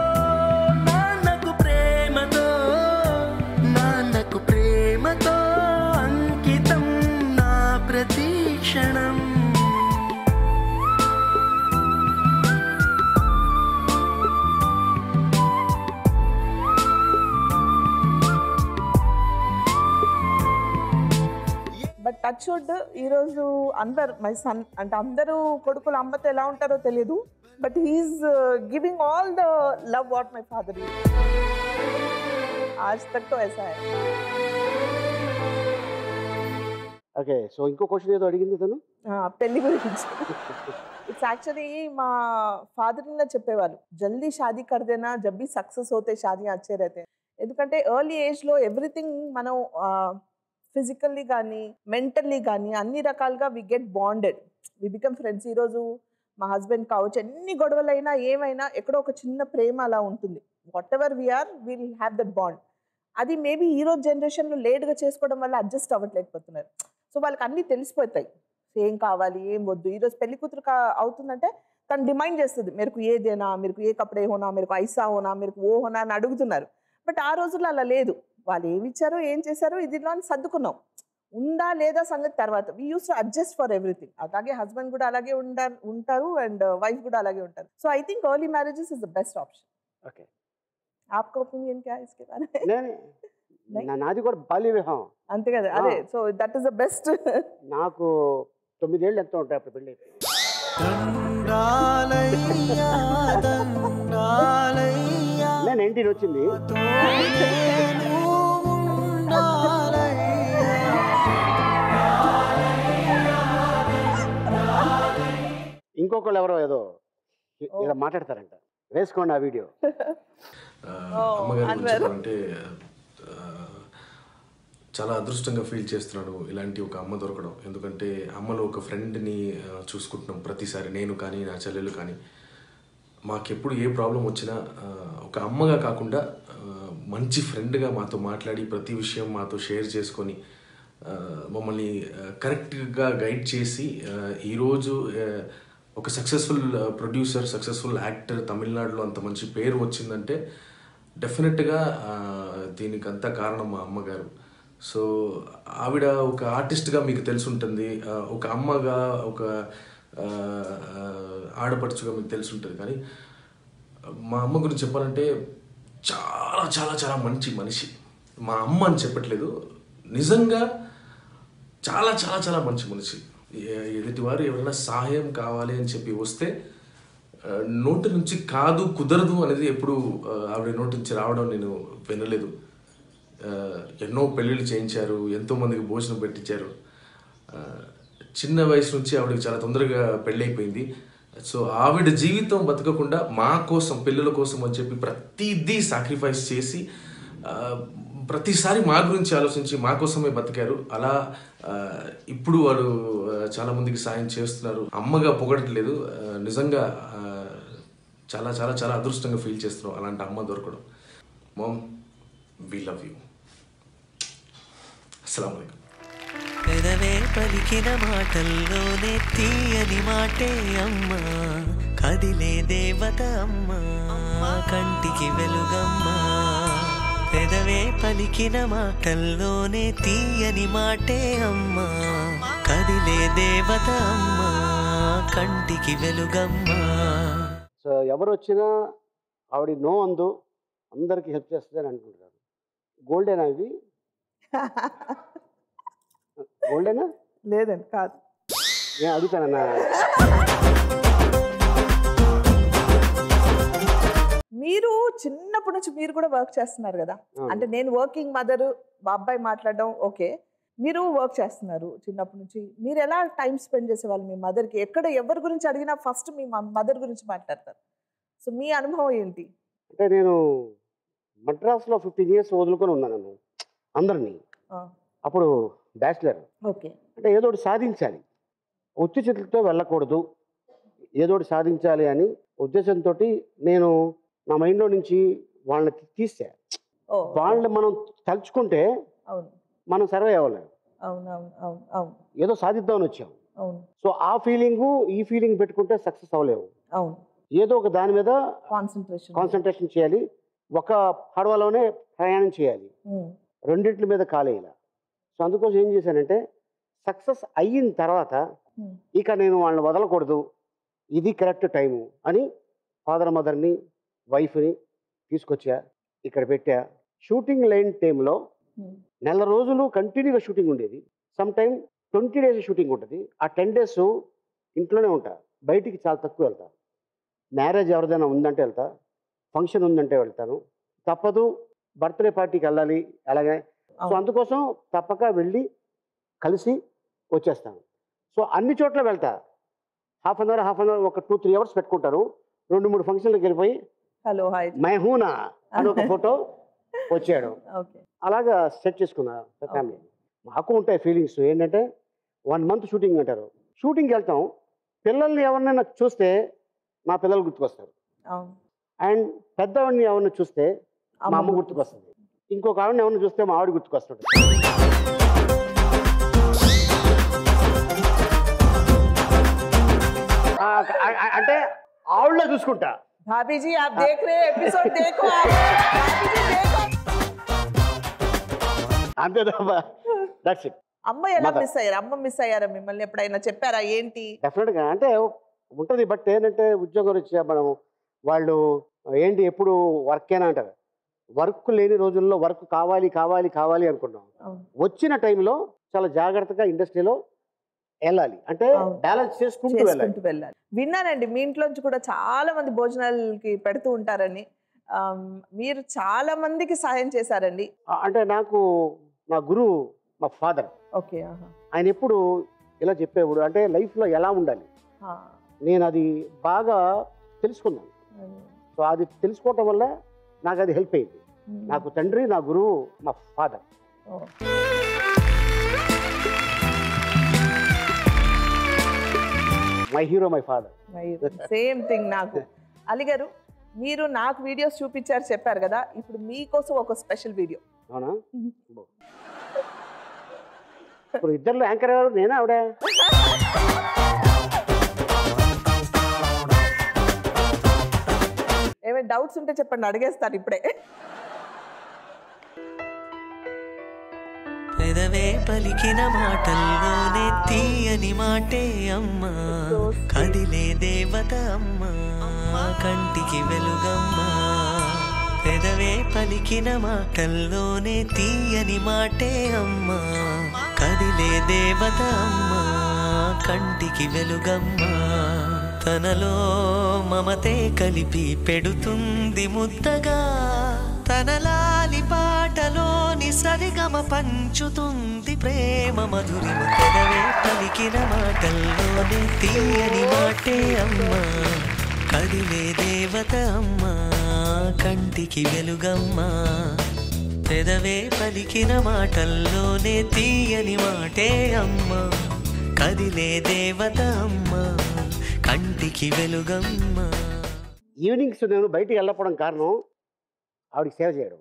నాన్నకు ప్రేమతో అంకితం నా ప్రతి క్షణం. బట్ టచ్ వుడ్ ఈరోజు అందరు మై సన్ అంటే అందరూ కొడుకులు అమ్మతో ఎలా ఉంటారో తెలియదు. But he is giving all the love what my father is. ఆజ్ తక్ తో ఐసా హై. ఓకే, సో ఇంకో క్వశ్చన్ ఏదో అడిగింది తను పెళ్లి గురించి. ఇట్స్ యాక్చువల్లీ మా ఫాదర్ ఇన్ లా చెప్పేవాళ్ళు, జల్దీ షాదీ కర్దేనా జబ్బీ సక్సెస్ అవుతే షాదీ అచ్చే రైతే. ఎందుకంటే ఎర్లీ ఏజ్లో ఎవ్రీథింగ్ మనం ఫిజికల్లీ కానీ మెంటల్లీ కానీ అన్ని రకాలుగా we get bonded, we become friends. ఈరోజు మా హస్బెండ్ కావచ్చు, ఎన్ని గొడవలైనా ఏమైనా ఎక్కడో ఒక చిన్న ప్రేమ అలా ఉంటుంది. Whatever we are will have that bond. అది మేబీ ఈరోజు జనరేషన్లో లేట్గా చేసుకోవడం వల్ల అడ్జస్ట్ అవ్వట్లేకపోతున్నారు. సో వాళ్ళకి అన్నీ తెలిసిపోతాయి, ఏం కావాలి ఏం వద్దు. ఈరోజు పెళ్లి కూతురు అవుతుందంటే తను డిమాండ్ చేస్తుంది, మీరు ఏదేనా, మీరు ఏ కపడే హోనా, మీరు ఐసా హోనా, మీరు ఓ హోనా అని అడుగుతున్నారు. బట్ ఆ రోజుల్లో అలా లేదు. వాళ్ళు ఏమి ఇచ్చారో ఏం చేశారో ఇదిలో అని సర్దుకున్నాం. ఉందా లేదా సంగతి తర్వాత. We use to adjust for everything. అలాగే హస్బెండ్ కూడా అలాగే ఉంటారు అండ్ వైఫ్ కూడా అలాగే ఉంటారు. So I think early marriages is the best option. Okay, आपका ओपिनियन क्या है इसके बारे में? నాది కూడా బాల్య వివాహం అంతే కదా. అదే, so that is the best. నాకు 9 ఏళ్ళు ఎంత ఉంటాయి అప్పుడు పెళ్ళి. నేను 19 వచ్చింది. ఇంకొకళ్ళు ఎవరో ఏదో మాట్లాడతారంట, వేసుకోండి ఆ వీడియో. అమ్మగారి గురించి చెప్పాలంటే చాలా అదృష్టంగా ఫీల్ చేస్తున్నాను ఇలాంటి ఒక అమ్మ దొరకడం. ఎందుకంటే అమ్మలో ఒక ఫ్రెండ్ని చూసుకుంటున్నాం ప్రతిసారి, నేను కానీ నా చెల్లెలు కానీ. మాకెప్పుడు ఏ ప్రాబ్లం వచ్చినా ఒక అమ్మగా కాకుండా మంచి ఫ్రెండ్గా మాతో మాట్లాడి ప్రతి విషయం మాతో షేర్ చేసుకొని మమ్మల్ని కరెక్ట్గా గైడ్ చేసి ఈరోజు ఒక సక్సెస్ఫుల్ ప్రొడ్యూసర్, సక్సెస్ఫుల్ యాక్టర్, తమిళనాడులో అంత మంచి పేరు వచ్చిందంటే డెఫినెట్గా దీనికంతా కారణం మా అమ్మగారు. సో ఆవిడ ఒక ఆర్టిస్ట్గా మీకు తెలిసి ఉంటుంది, ఒక అమ్మగా, ఒక ఆడపడుచుగా మీకు తెలిసి ఉంటుంది. కానీ మా అమ్మ గురించి చెప్పాలంటే చాలా చాలా చాలా మంచి మనిషి. మా అమ్మ అని చెప్పట్లేదు, నిజంగా చాలా చాలా చాలా మంచి మనిషి. ఎదుటివారు ఎవరైనా సహాయం కావాలి అని చెప్పి వస్తే నోటి నుంచి కాదు, కుదరదు అనేది ఎప్పుడు ఆవిడ నోటి నుంచి రావడం నేను వినలేదు. ఎన్నో పెళ్ళిళ్ళు చేయించారు, ఎంతోమందికి భోజనం పెట్టించారు. చిన్న వయసు నుంచి ఆవిడకి చాలా తొందరగా పెళ్ళైపోయింది. సో ఆవిడ జీవితం బతకకుండా మా కోసం, పిల్లల కోసం అని చెప్పి ప్రతిదీ సాక్రిఫైస్ చేసి ప్రతిసారి మా గురించి ఆలోచించి మా కోసమే బతికారు. అలా ఇప్పుడు వాడు చాలా మందికి సాయం చేస్తున్నారు. అమ్మగా పొగడట్లేదు, నిజంగా చాలా చాలా చాలా అదృష్టంగా ఫీల్ చేస్తున్నాం అలాంటి అమ్మ దొరకడం. Mom, we love you. అస్సలాము అలైకుం. పెదవే పలికిన మాటల్లోనే తీయని మాటే అమ్మా, కదిలే దేవత అమ్మా, కంటికి వెలుగమ్మా. పెదవే పలికిన మాటల్లోనే తీయని మాటే అమ్మా, కదిలే దేవత అమ్మా, కంటికి వెలుగమ్మా. సో ఎవరు వచ్చినా ఆవిడ నో అందు అందరికి హెల్ప్ చేస్తుందని అనుకుంటారు. గోల్డేనా ఇది? గోల్డేనా? లేదండి, కాదు. నేను అడుగుతానన్నా. మీరు చిన్నప్పటి నుంచి మీరు కూడా వర్క్ చేస్తున్నారు కదా, అంటే నేను వర్కింగ్ మదర్, బాబాయ్ మాట్లాడడం ఓకే, మీరు వర్క్ చేస్తున్నారు చిన్నప్పటి నుంచి. మీరు ఎలా టైం స్పెండ్ చేసేవాళ్ళు మీ మదర్కి? ఎక్కడ ఎవరి గురించి అడిగినా ఫస్ట్ మీ మదర్ గురించి మాట్లాడతారు. సో మీ అనుభవం ఏంటి? అంటే నేను మద్రాసులో 15 years వదులుకొని ఉన్నాను నేను అందరినీ. అప్పుడు బ్యాచిలర్. ఓకే. అంటే ఏదో ఒకటి సాధించాలి, ఉత్తి చేతులతో వెళ్ళకూడదు, ఏదో ఒకటి సాధించాలి అని ఉద్దేశంతో నేను నా మైండ్లో నుంచి వాళ్ళని తీసా. వాళ్ళని మనం తలుచుకుంటే మనం సర్వే అవ్వలేము, ఏదో సాధిద్దామని వచ్చాం. సో ఆ ఫీలింగు ఈ ఫీలింగ్ పెట్టుకుంటే సక్సెస్ అవ్వలేము. ఏదో ఒక దాని మీద కాన్సన్ట్రేషన్ చేయాలి, ఒక పడవలోనే ప్రయాణం చేయాలి, రెండింటి మీద కాలేయాలి. సో అందుకోసం ఏం చేశానంటే సక్సెస్ అయిన తర్వాత ఇక నేను వాళ్ళని వదలకూడదు, ఇది కరెక్ట్ టైము అని ఫాదర్ మదర్ని వైఫ్ని తీసుకొచ్చా, ఇక్కడ పెట్టా. షూటింగ్ లైన్ టైంలో 4 రోజులు కంటిన్యూగా షూటింగ్ ఉండేది. సమ్ టైమ్ 20 days షూటింగ్ ఉంటుంది. ఆ 10 days ఇంట్లోనే ఉంటా, బయటికి చాలా తక్కువ వెళ్తా. మ్యారేజ్ ఎవరిదైనా ఉందంటే వెళ్తా, ఫంక్షన్ ఉందంటే వెళ్తాను, తప్పదు బర్త్డే పార్టీకి వెళ్ళాలి అలాగే. సో అందుకోసం తప్పక వెళ్ళి కలిసి వచ్చేస్తాను. సో అన్ని చోట్ల వెళ్తా, హాఫ్ అన్ అవర్ ఒక 2-3 hours పెట్టుకుంటారు. 2-3 ఫంక్షన్లకు వెళ్ళిపోయి హలో హాయ్ మెహూనా అని ఒక ఫోటో వచ్చాడు, అలాగా సెట్ చేసుకున్నా ఫ్యామిలీ. మాకు ఉంటాయి ఫీలింగ్స్ ఏంటంటే 1 month షూటింగ్ అంటారు, షూటింగ్కి వెళ్తాం, పిల్లల్ని ఎవరినైనా చూస్తే మా పిల్లలు గుర్తుకొస్తారు, అండ్ పెద్దవాడిని ఎవరిని చూస్తే మా అమ్మ గుర్తుకొస్తుంది, ఇంకొక ఆవిడని ఎవరిని చూస్తే మా ఆవిడ గుర్తుకొస్తుంది. అంటే ఆవిడలో చూసుకుంటా. భాబీజీ आप देख रहे हैं एपिसोड देखो అంతే తప్ప దట్స్ ఇట్. అమ్మ ఎలా మిస్ అయ్యారు? అమ్మ మిస్ అయ్యారా మిమ్మల్ని? ఎప్పుడైనా చెప్పారా ఏంటి? డెఫినెట్గా అంటే ఉంటుంది, బట్ ఏంటంటే ఉద్యోగం రీత్యా మనం వాళ్ళు ఏంటి ఎప్పుడు వర్కేనా అంటారు. వర్క్ లేని రోజుల్లో వర్క్ కావాలి కావాలి కావాలి అనుకున్నాం. వచ్చిన టైంలో చాలా జాగ్రత్తగా ఇండస్ట్రీలో వెళ్ళాలి, అంటే బ్యాలెన్స్ చేసుకుంటూ వెళ్ళాలి. విన్నానండి మీ ఇంట్లోంచి కూడా చాలా మంది భోజనాలకి పెడుతూ ఉంటారని, మీరు చాలా మందికి సహాయం చేశారండి. అంటే నాకు మా గురువు మా ఫాదర్, ఓకే, ఆయన ఎప్పుడు ఇలా చెప్పేవాడు, అంటే లైఫ్లో ఎలా ఉండాలి, నేను అది బాగా తెలుసుకున్నాను. సో అది తెలుసుకోవటం వల్ల నాకు అది హెల్ప్ అయింది. నాకు తండ్రి, నా గురువు మా father. My hero my father. Same thing నాకు. అలీ గారు, మీరు నాకు వీడియోస్ చూపించారు చెప్పారు కదా, ఇప్పుడు మీకోసం ఒక స్పెషల్ వీడియో. అవునా? ఇప్పుడు ఇద్దరు యాంకర్ గారు నేనా ఆవిడ? ఏమైనా డౌట్స్ ఉంటే చెప్పండి, అడిగేస్తాను ఇప్పుడే. పెదవే పలికిన మాటల్లోనే తీయని మాటే అమ్మా, కదిలే దేవత అమ్మా, కంటికి వెలుగమ్మా. పెదవే పలికిన మాటల్లోనే తీయని మాటే అమ్మా, కదిలే దేవత అమ్మా, కంటికి వెలుగమ్మా. తనలో మమతే కలిపి పెడుతుంది ముద్దగా, తనలాలి పాటలోని సరిగమ పంచుతుంది ప్రేమ మధురిమ. పెదవే పలికిన మాటల్లోనే తీయని మాటే అమ్మా, కదిలే దేవత అమ్మా, కంటికి వెలుగమ్మా. పెదవే పలికిన మాటల్లోనే తీయని మాటే అమ్మా, కదిలే దేవత అమ్మా, కంటికి వెలుగమ్మా. ఈవినింగ్స్ నేను బయటికి వెళ్ళకపోవడం కారణం ఆవిడకి సేవ చేయడం.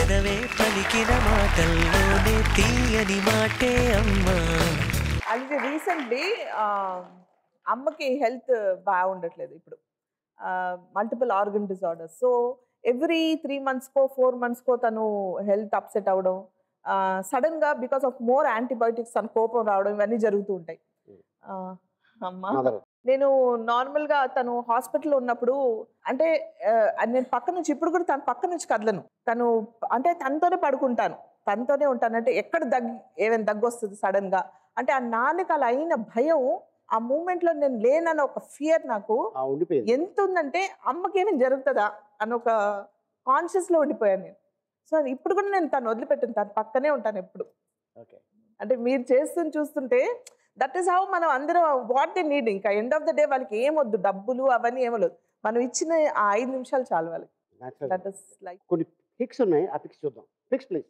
పెదవే పలికిన మాటల్లోనే తీయని మాటే అమ్మా. అది రీసెంట్లీ అమ్మకి హెల్త్ బాగుండట్లేదు ఇప్పుడు, multiple organ disorders. So every 3 months-కో 4 months-కో తను హెల్త్ అప్సెట్ అవ్వడం, సడన్గా బికాస్ ఆఫ్ మోర్ యాంటీబయాటిక్స్ తన కోపం రావడం, ఇవన్నీ జరుగుతూ ఉంటాయి. అమ్మ నేను నార్మల్గా తను హాస్పిటల్లో ఉన్నప్పుడు అంటే నేను పక్క నుంచి ఇప్పుడు కూడా తన పక్క నుంచి కదలను. తను అంటే తనతోనే పడుకుంటాను, తనతోనే ఉంటాను. అంటే ఎక్కడ ఏమైనా దగ్గు వస్తుంది సడన్గా అంటే ఆ నాన్నకి అలా అయిన భయం, ఆ మూమెంట్లో నేను లేనన్న ఒక ఫియర్ నాకు ఎంత ఉందంటే అమ్మకి ఏమైనా జరుగుతుందా అని ఒక కాన్షియస్లో ఉండిపోయాను నేను. సో అది ఇప్పుడు కూడా నేను తను వదిలిపెట్టాను, తను పక్కనే ఉంటాను ఎప్పుడు. అంటే మీరు చేస్తుంది చూస్తుంటే దట్ ఈస్ హౌ మనం అందరం వాట్ దే నీడ్. ఇంకా ఎండ్ ఆఫ్ ద డే వాళ్ళకి ఏమొద్దు, డబ్బులు అవన్నీ ఏమొద్దు, మనం ఇచ్చిన ఆ 5 నిమిషాలు చాలు వాళ్ళకి. దట్ ఈస్ లైక్ కొన్ని పిక్స్ ఉన్నాయి, ఆ పిక్స్ చూద్దాం. Pics please.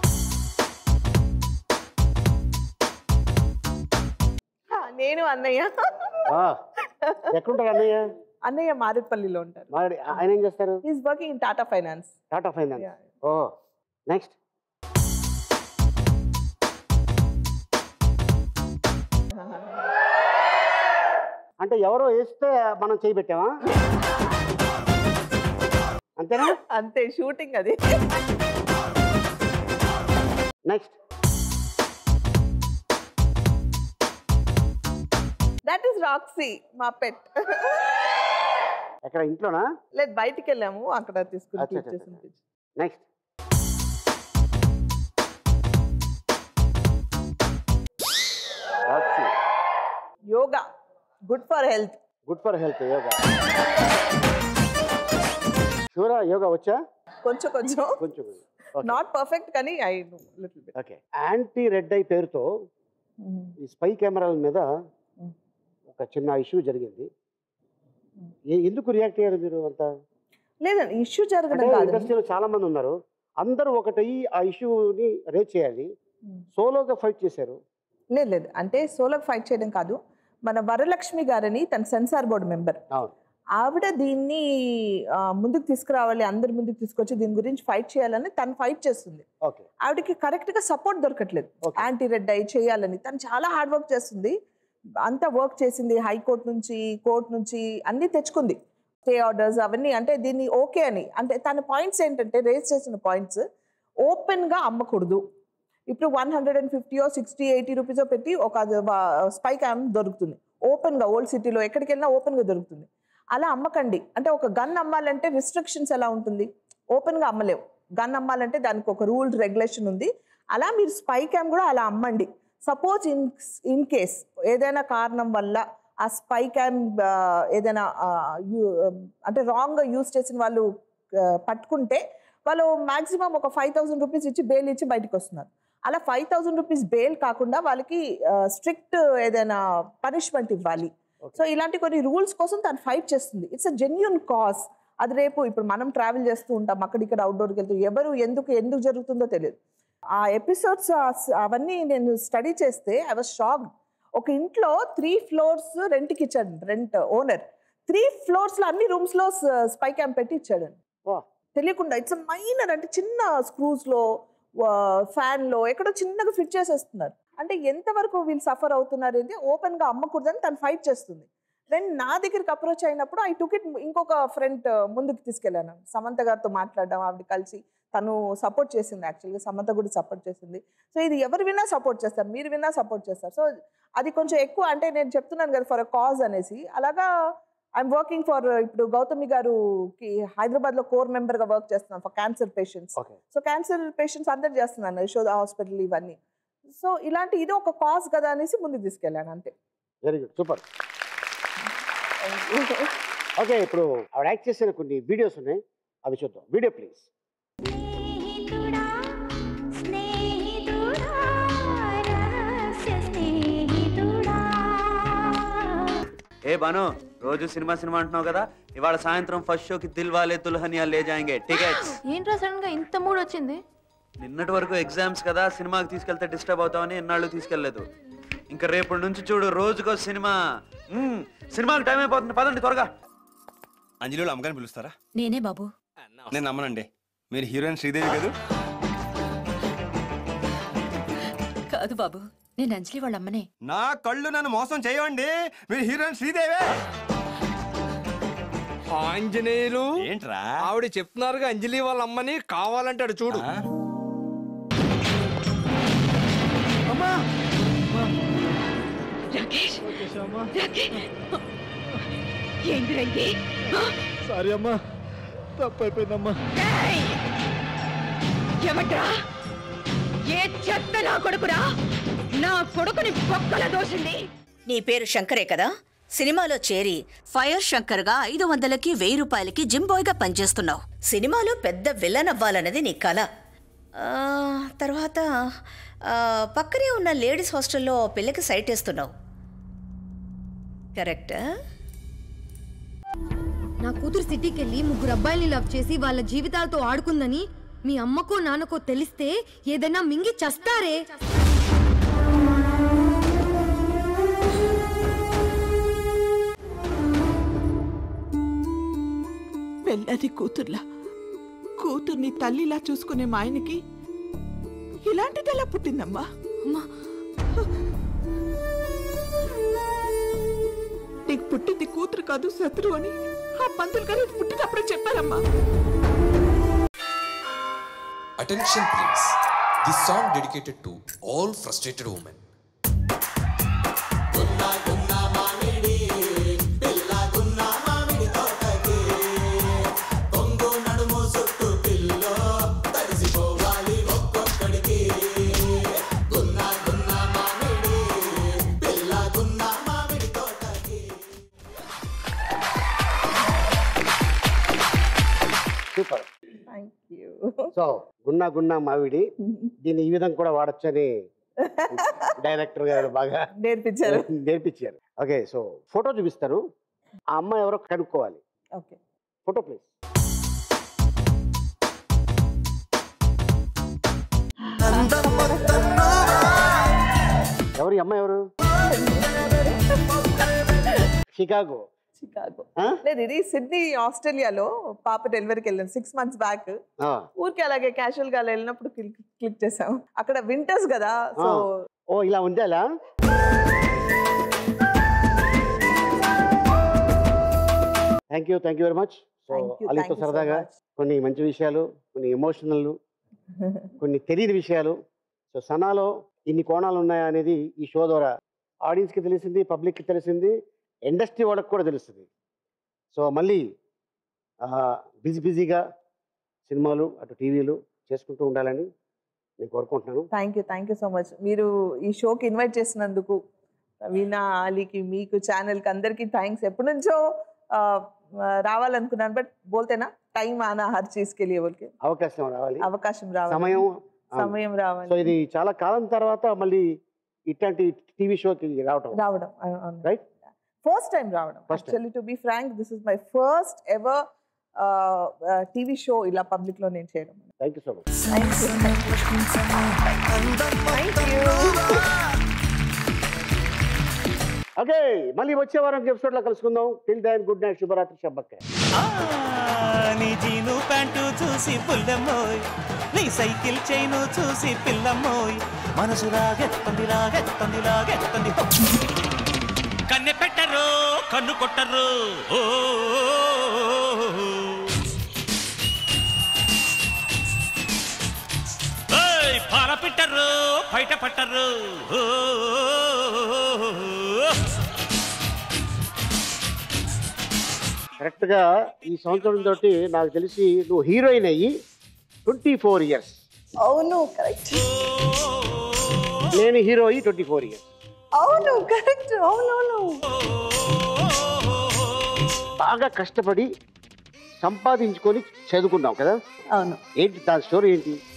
నేను అన్నయ్య. ఎక్కడుంటారు అన్నయ్య? అన్నయ్య మారేపల్లిలో ఉంటారు. ఆయన ఏం చేస్తారు? Is working in Tata finance. Tata finance. Oh next. అంటే ఎవరో వేస్తే మనం చేయి పెట్టామా? అంతేనా? అంతే, షూటింగ్ అది. నెక్స్ట్. దట్ ఈస్ రాక్సీ, మా పెట్. ఎక్కడ, ఇంట్లోనా? లేదు, బయటికి వెళ్ళాము, అక్కడ తీసుకుని. Next. Yoga, good for health. Good for health yoga. షూరా యోగా వచ్చా? కొంచెం కొంచెం కొంచెం. నాట్ పర్ఫెక్ట్ కానీ I know little bit. Okay. Anti red eye పేరుతో ఈ స్పై కెమెరాల మీద ఒక చిన్న ఇష్యూ జరిగింది. ఎందుకు రియాక్ట్ అయ్యారు మీరు అంతా? లేదండి, ఇష్యూ జరగడం కాదు. ఇండస్ట్రీలో చాలా మంది ఉన్నారు, అందరూ ఒకటయ్యి ఆ ఇష్యూని రేజ్ చేయాలి. సోలోగా ఫైట్ చేశారు. లేదు లేదు, అంటే సోలోగా ఫైట్ చేయడం కాదు. మన వరలక్ష్మి గారని తన సెన్సార్ బోర్డు మెంబర్, ఆవిడ దీన్ని ముందుకు తీసుకురావాలి, అందరి ముందుకు తీసుకొచ్చి దీని గురించి ఫైట్ చేయాలని తను ఫైట్ చేస్తుంది. ఆవిడకి కరెక్ట్గా సపోర్ట్ దొరకట్లేదు యాంటీ రెడ్ ఐ చేయాలని. తను చాలా హార్డ్ వర్క్ చేస్తుంది, అంతా వర్క్ చేసింది, హైకోర్టు నుంచి కోర్టు నుంచి అన్నీ తెచ్చుకుంది, స్టే ఆర్డర్స్ అవన్నీ. అంటే దీన్ని ఓకే అని, అంటే తన పాయింట్స్ ఏంటంటే రేస్ చేసిన పాయింట్స్ ఓపెన్గా అమ్మకూడదు. ఇప్పుడు 150 or 60, 80 రూపీస్ పెట్టి ఒక స్పై క్యామ్ దొరుకుతుంది ఓపెన్గా, ఓల్డ్ సిటీలో ఎక్కడికి వెళ్ళినా ఓపెన్గా దొరుకుతుంది. అలా అమ్మకండి. అంటే ఒక గన్ అమ్మాలంటే రిస్ట్రిక్షన్స్ ఎలా ఉంటుంది, ఓపెన్గా అమ్మలేవు. గన్ అమ్మాలంటే దానికి ఒక రూల్ రెగ్యులేషన్ ఉంది. అలా మీరు స్పై క్యామ్ కూడా అలా అమ్మండి. సపోజ్ ఇన్ కేస్ ఏదైనా కారణం వల్ల ఆ స్పై క్యామ్ ఏదైనా అంటే రాంగ్గా యూజ్ చేసిన వాళ్ళు పట్టుకుంటే వాళ్ళు మ్యాక్సిమం ఒక 5,000 రూపీస్ ఇచ్చి బెయిల్ ఇచ్చి బయటకు వస్తున్నారు. అలా 5,000 రూపీస్ బెయిల్ కాకుండా వాళ్ళకి స్ట్రిక్ట్ ఏదైనా పనిష్మెంట్ ఇవ్వాలి. సో ఇలాంటి కొన్ని రూల్స్ కోసం తను ఫైట్ చేస్తుంది. It's a genuine cause. అది రేపు ఇప్పుడు మనం ట్రావెల్ చేస్తూ ఉంటాం, అక్కడిక్కడ అవుట్డోర్కి వెళ్తూ, ఎవరు ఎందుకు జరుగుతుందో తెలియదు. ఆ ఎపిసోడ్స్ అవన్నీ నేను స్టడీ చేస్తే ఐ వాజ్ షాక్డ్. ఒక ఇంట్లో 3 floors రెంట్కి ఇచ్చాడు, రెంట్ ఓనర్ 3 floors అన్ని రూమ్స్లో స్పై క్యామ్ పెట్టి ఇచ్చాడండి తెలియకుండా. ఇట్స్ మైనర్, అంటే చిన్న స్క్రూస్లో, ఫ్యాన్లో ఎక్కడో చిన్నగా ఫిట్ చేసేస్తున్నారు. అంటే ఎంతవరకు వీళ్ళు సఫర్ అవుతున్నారు ఏంటి, ఓపెన్గా అమ్మకూడదని తను ఫైట్ చేస్తుంది. దెన్ నా దగ్గరికి అప్రోచ్ అయినప్పుడు ఐ టుక్ ఇట్, ఇంకొక ఫ్రెండ్ ముందుకు తీసుకెళ్ళాను, సమంత గారితో మాట్లాడడం, ఆవిడ కలిసి తను సపోర్ట్ చేసింది. యాక్చువల్గా సమంత కూడా సపోర్ట్ చేసింది. సో ఇది ఎవరు విన్నా సపోర్ట్ చేస్తారు, మీరు విన్నా సపోర్ట్ చేస్తారు. సో అది కొంచెం ఎక్కువ, అంటే నేను చెప్తున్నాను కదా ఫర్ అ కాజ్ అనేసి. అలాగా ఐఎమ్ వర్కింగ్ ఫర్, ఇప్పుడు గౌతమి గారుకి హైదరాబాద్లో కోర్ మెంబర్గా వర్క్ చేస్తున్నాను for cancer patients. So cancer patients అందరు చేస్తున్నాను, యశోద హాస్పిటల్ ఇవన్నీ. సో ఇలాంటి ఇది ఒక కాజ్ కదా అనేసి ముందుకు తీసుకెళ్ళాను, అంతే. Very good, super. ఓకే, ఇప్పుడు ఆవిడ యాక్ట్ చేసిన కొన్ని వీడియోస్ ఉన్నాయి, అవి చూద్దాం. Video please. ఏ బాను, రోజు సినిమా అంటున్నావు కదా, ఇవాళ సాయంత్రం ఫస్ట్ షోకి దిల్ వాలే దుల్హనియా లే జాయింగే టికెట్స్. ఏంట్రా సడన్ గా ఇంత మూడ్ వచ్చింది? నిన్నటి వరకు ఎగ్జామ్స్ కదా, సినిమాకి తీసుకెళ్తే డిస్టర్బ్ అవుతామని ఎన్నాళ్ళు తీసుకెళ్లేదు. ఇంకా రేపటి నుంచి చూడు, రోజుకో సినిమా. సినిమాకి టైం అయిపోతుంది, పదండి త్వరగా. అంజలిలో అమ్మగారిని పిలుస్తారా? నేనే బాబు. నేను నమ్మనండి, మీరు హీరోయిన్ శ్రీదేవి కదా. కాదు బాబు, నేను అంజలి వాళ్ళ అమ్మనే. నా కళ్ళు నన్ను మోసం చేయండి, మీరు హీరోయిన్ శ్రీదేవే. ఆంజనేయులు ఏంట్రా? ఆవిడ చెప్తున్నారుగా అంజలి వాళ్ళ అమ్మని, కావాలంటాడు చూడు. అమ్మా సారీ అమ్మా, తప్పైపోయిందమ్మా. ఏమంటరా? ఏ చెత్త నా కొడుకురా? నా కొడుకుని బొక్కల దోషింది. నీ పేరు శంకరే కదా? సినిమాలో చేరి ఫైర్ శంకర్గా 500కి 1000 రూపాయలకి జిమ్ బాయ్గా పనిచేస్తున్నావు. సినిమాలో పెద్ద విలన్ అవ్వాలన్నది నీ కల. తర్వాత పక్కనే ఉన్న లేడీస్ హాస్టల్లో పిల్లకి సైట్ వేస్తున్నావు. కరెక్టా? నా కూతురు సిటీకి వెళ్ళి 3 అబ్బాయిల్ని లవ్ చేసి వాళ్ళ జీవితాలతో ఆడుకుందని మీ అమ్మకో నాన్నకో తెలిస్తే ఏదైనా మింగి చస్తారే. పెళ్ళని కూతుర్లా, కూతుర్ని తల్లిలా చూసుకునే మా ఆయనకి ఇలాంటిది ఎలా పుట్టిందమ్మా? నీకు పుట్టింది కూతురు కాదు శత్రువు అని ఆ పంతులు గారు పుట్టినప్పుడే చెప్పారమ్మా. Attention please. This song dedicated to all frustrated women. Super. So గున్నా గున్నా మావిడి, దీన్ని ఈ విధంగా కూడా వాడచ్చని డైరెక్టర్ గారు బాగా నేర్పించారు. ఓకే, సో ఫోటో చూపిస్తారు, ఆ అమ్మాయి ఎవరో కనుక్కోవాలి. Okay, photo please. ఎవరు ఈ అమ్మాయి? ఎవరు? షికాగో. లేదు, ఇది సిడ్నీ ఆస్ట్రేలియాలో పాప డెలివరీకి వెళ్ళాను 6 months బ్యాక్. ఊరికి అలాగే క్యాజువల్ గా వెళ్ళినప్పుడు క్లిక్ చేసాం. అక్కడ వింటర్స్ కదా, సో ఓ ఇలా ఉండాలా? Thank you very much. So అలీతో సరదాగా కొన్ని మంచి విషయాలు, కొన్ని ఎమోషనల్, కొన్ని తెలియని విషయాలు. సో సనాలో ఇన్ని కోణాలు ఉన్నాయా అనేది ఈ షో ద్వారా ఆడియన్స్కి తెలిసింది, పబ్లిక్కి తెలిసింది, ఇండస్ట్రీ వాళ్ళకి కూడా తెలుస్తుంది. సో మళ్ళీ బిజీగా సినిమాలు అటు టీవీలు చేసుకుంటూ ఉండాలని నేను కోరుకుంటున్నాను. Thank you so much. మీరు ఈ షోకి ఇన్వైట్ చేసినందుకు వీణా, ఆలీకి, మీకు, ఛానల్కి అందరికీ థ్యాంక్స్. ఎప్పటి నుంచో రావాలనుకున్నాను, బట్ బోల్తేనా టైం ఆనా హర్ చీజ్కి లియే అవకాశం రావాలి, సమయం రావాలి. సో ఇది చాలా కాలం తర్వాత మళ్ళీ ఇట్లాంటి టీవీ షోకి రావడం రైట్? First time రావడం. Actually, to be frank, this is my first ever TV show ఇలా పబ్లిక్ లో నేను చేయడం. Thank you so much. Okay, మళ్ళీ వచ్చే వారం ఎపిసోడ్ లో కలుసుకుందాం. టిల్ దెన్ గుడ్ నైట్, శుభరాత్రి, శబ్బక్క. నీ జీను ప్యాంటు చూసి పుల్లమ్మోయ్, నీ సైకిల్ చైను చూసి పిల్లమ్మోయ్, మనసు లాగెత్తంది కన్నె పెట్టరు, కన్ను కొట్టరు, పాల పెట్టరు, బయట పట్టరు. కరెక్ట్ గా ఈ సంవత్సరం తోటి నాకు తెలిసి నువ్వు హీరోయిన్ అయ్యి 24 years. అవును, కరెక్ట్. నేను హీరో అయ్యి 24 years. అవును, కరెక్ట్. అవునవును, బాగా కష్టపడి సంపాదించుకొని చదువుకున్నావు కదా. అవును. ఏంటి దాని స్టోరీ ఏంటి?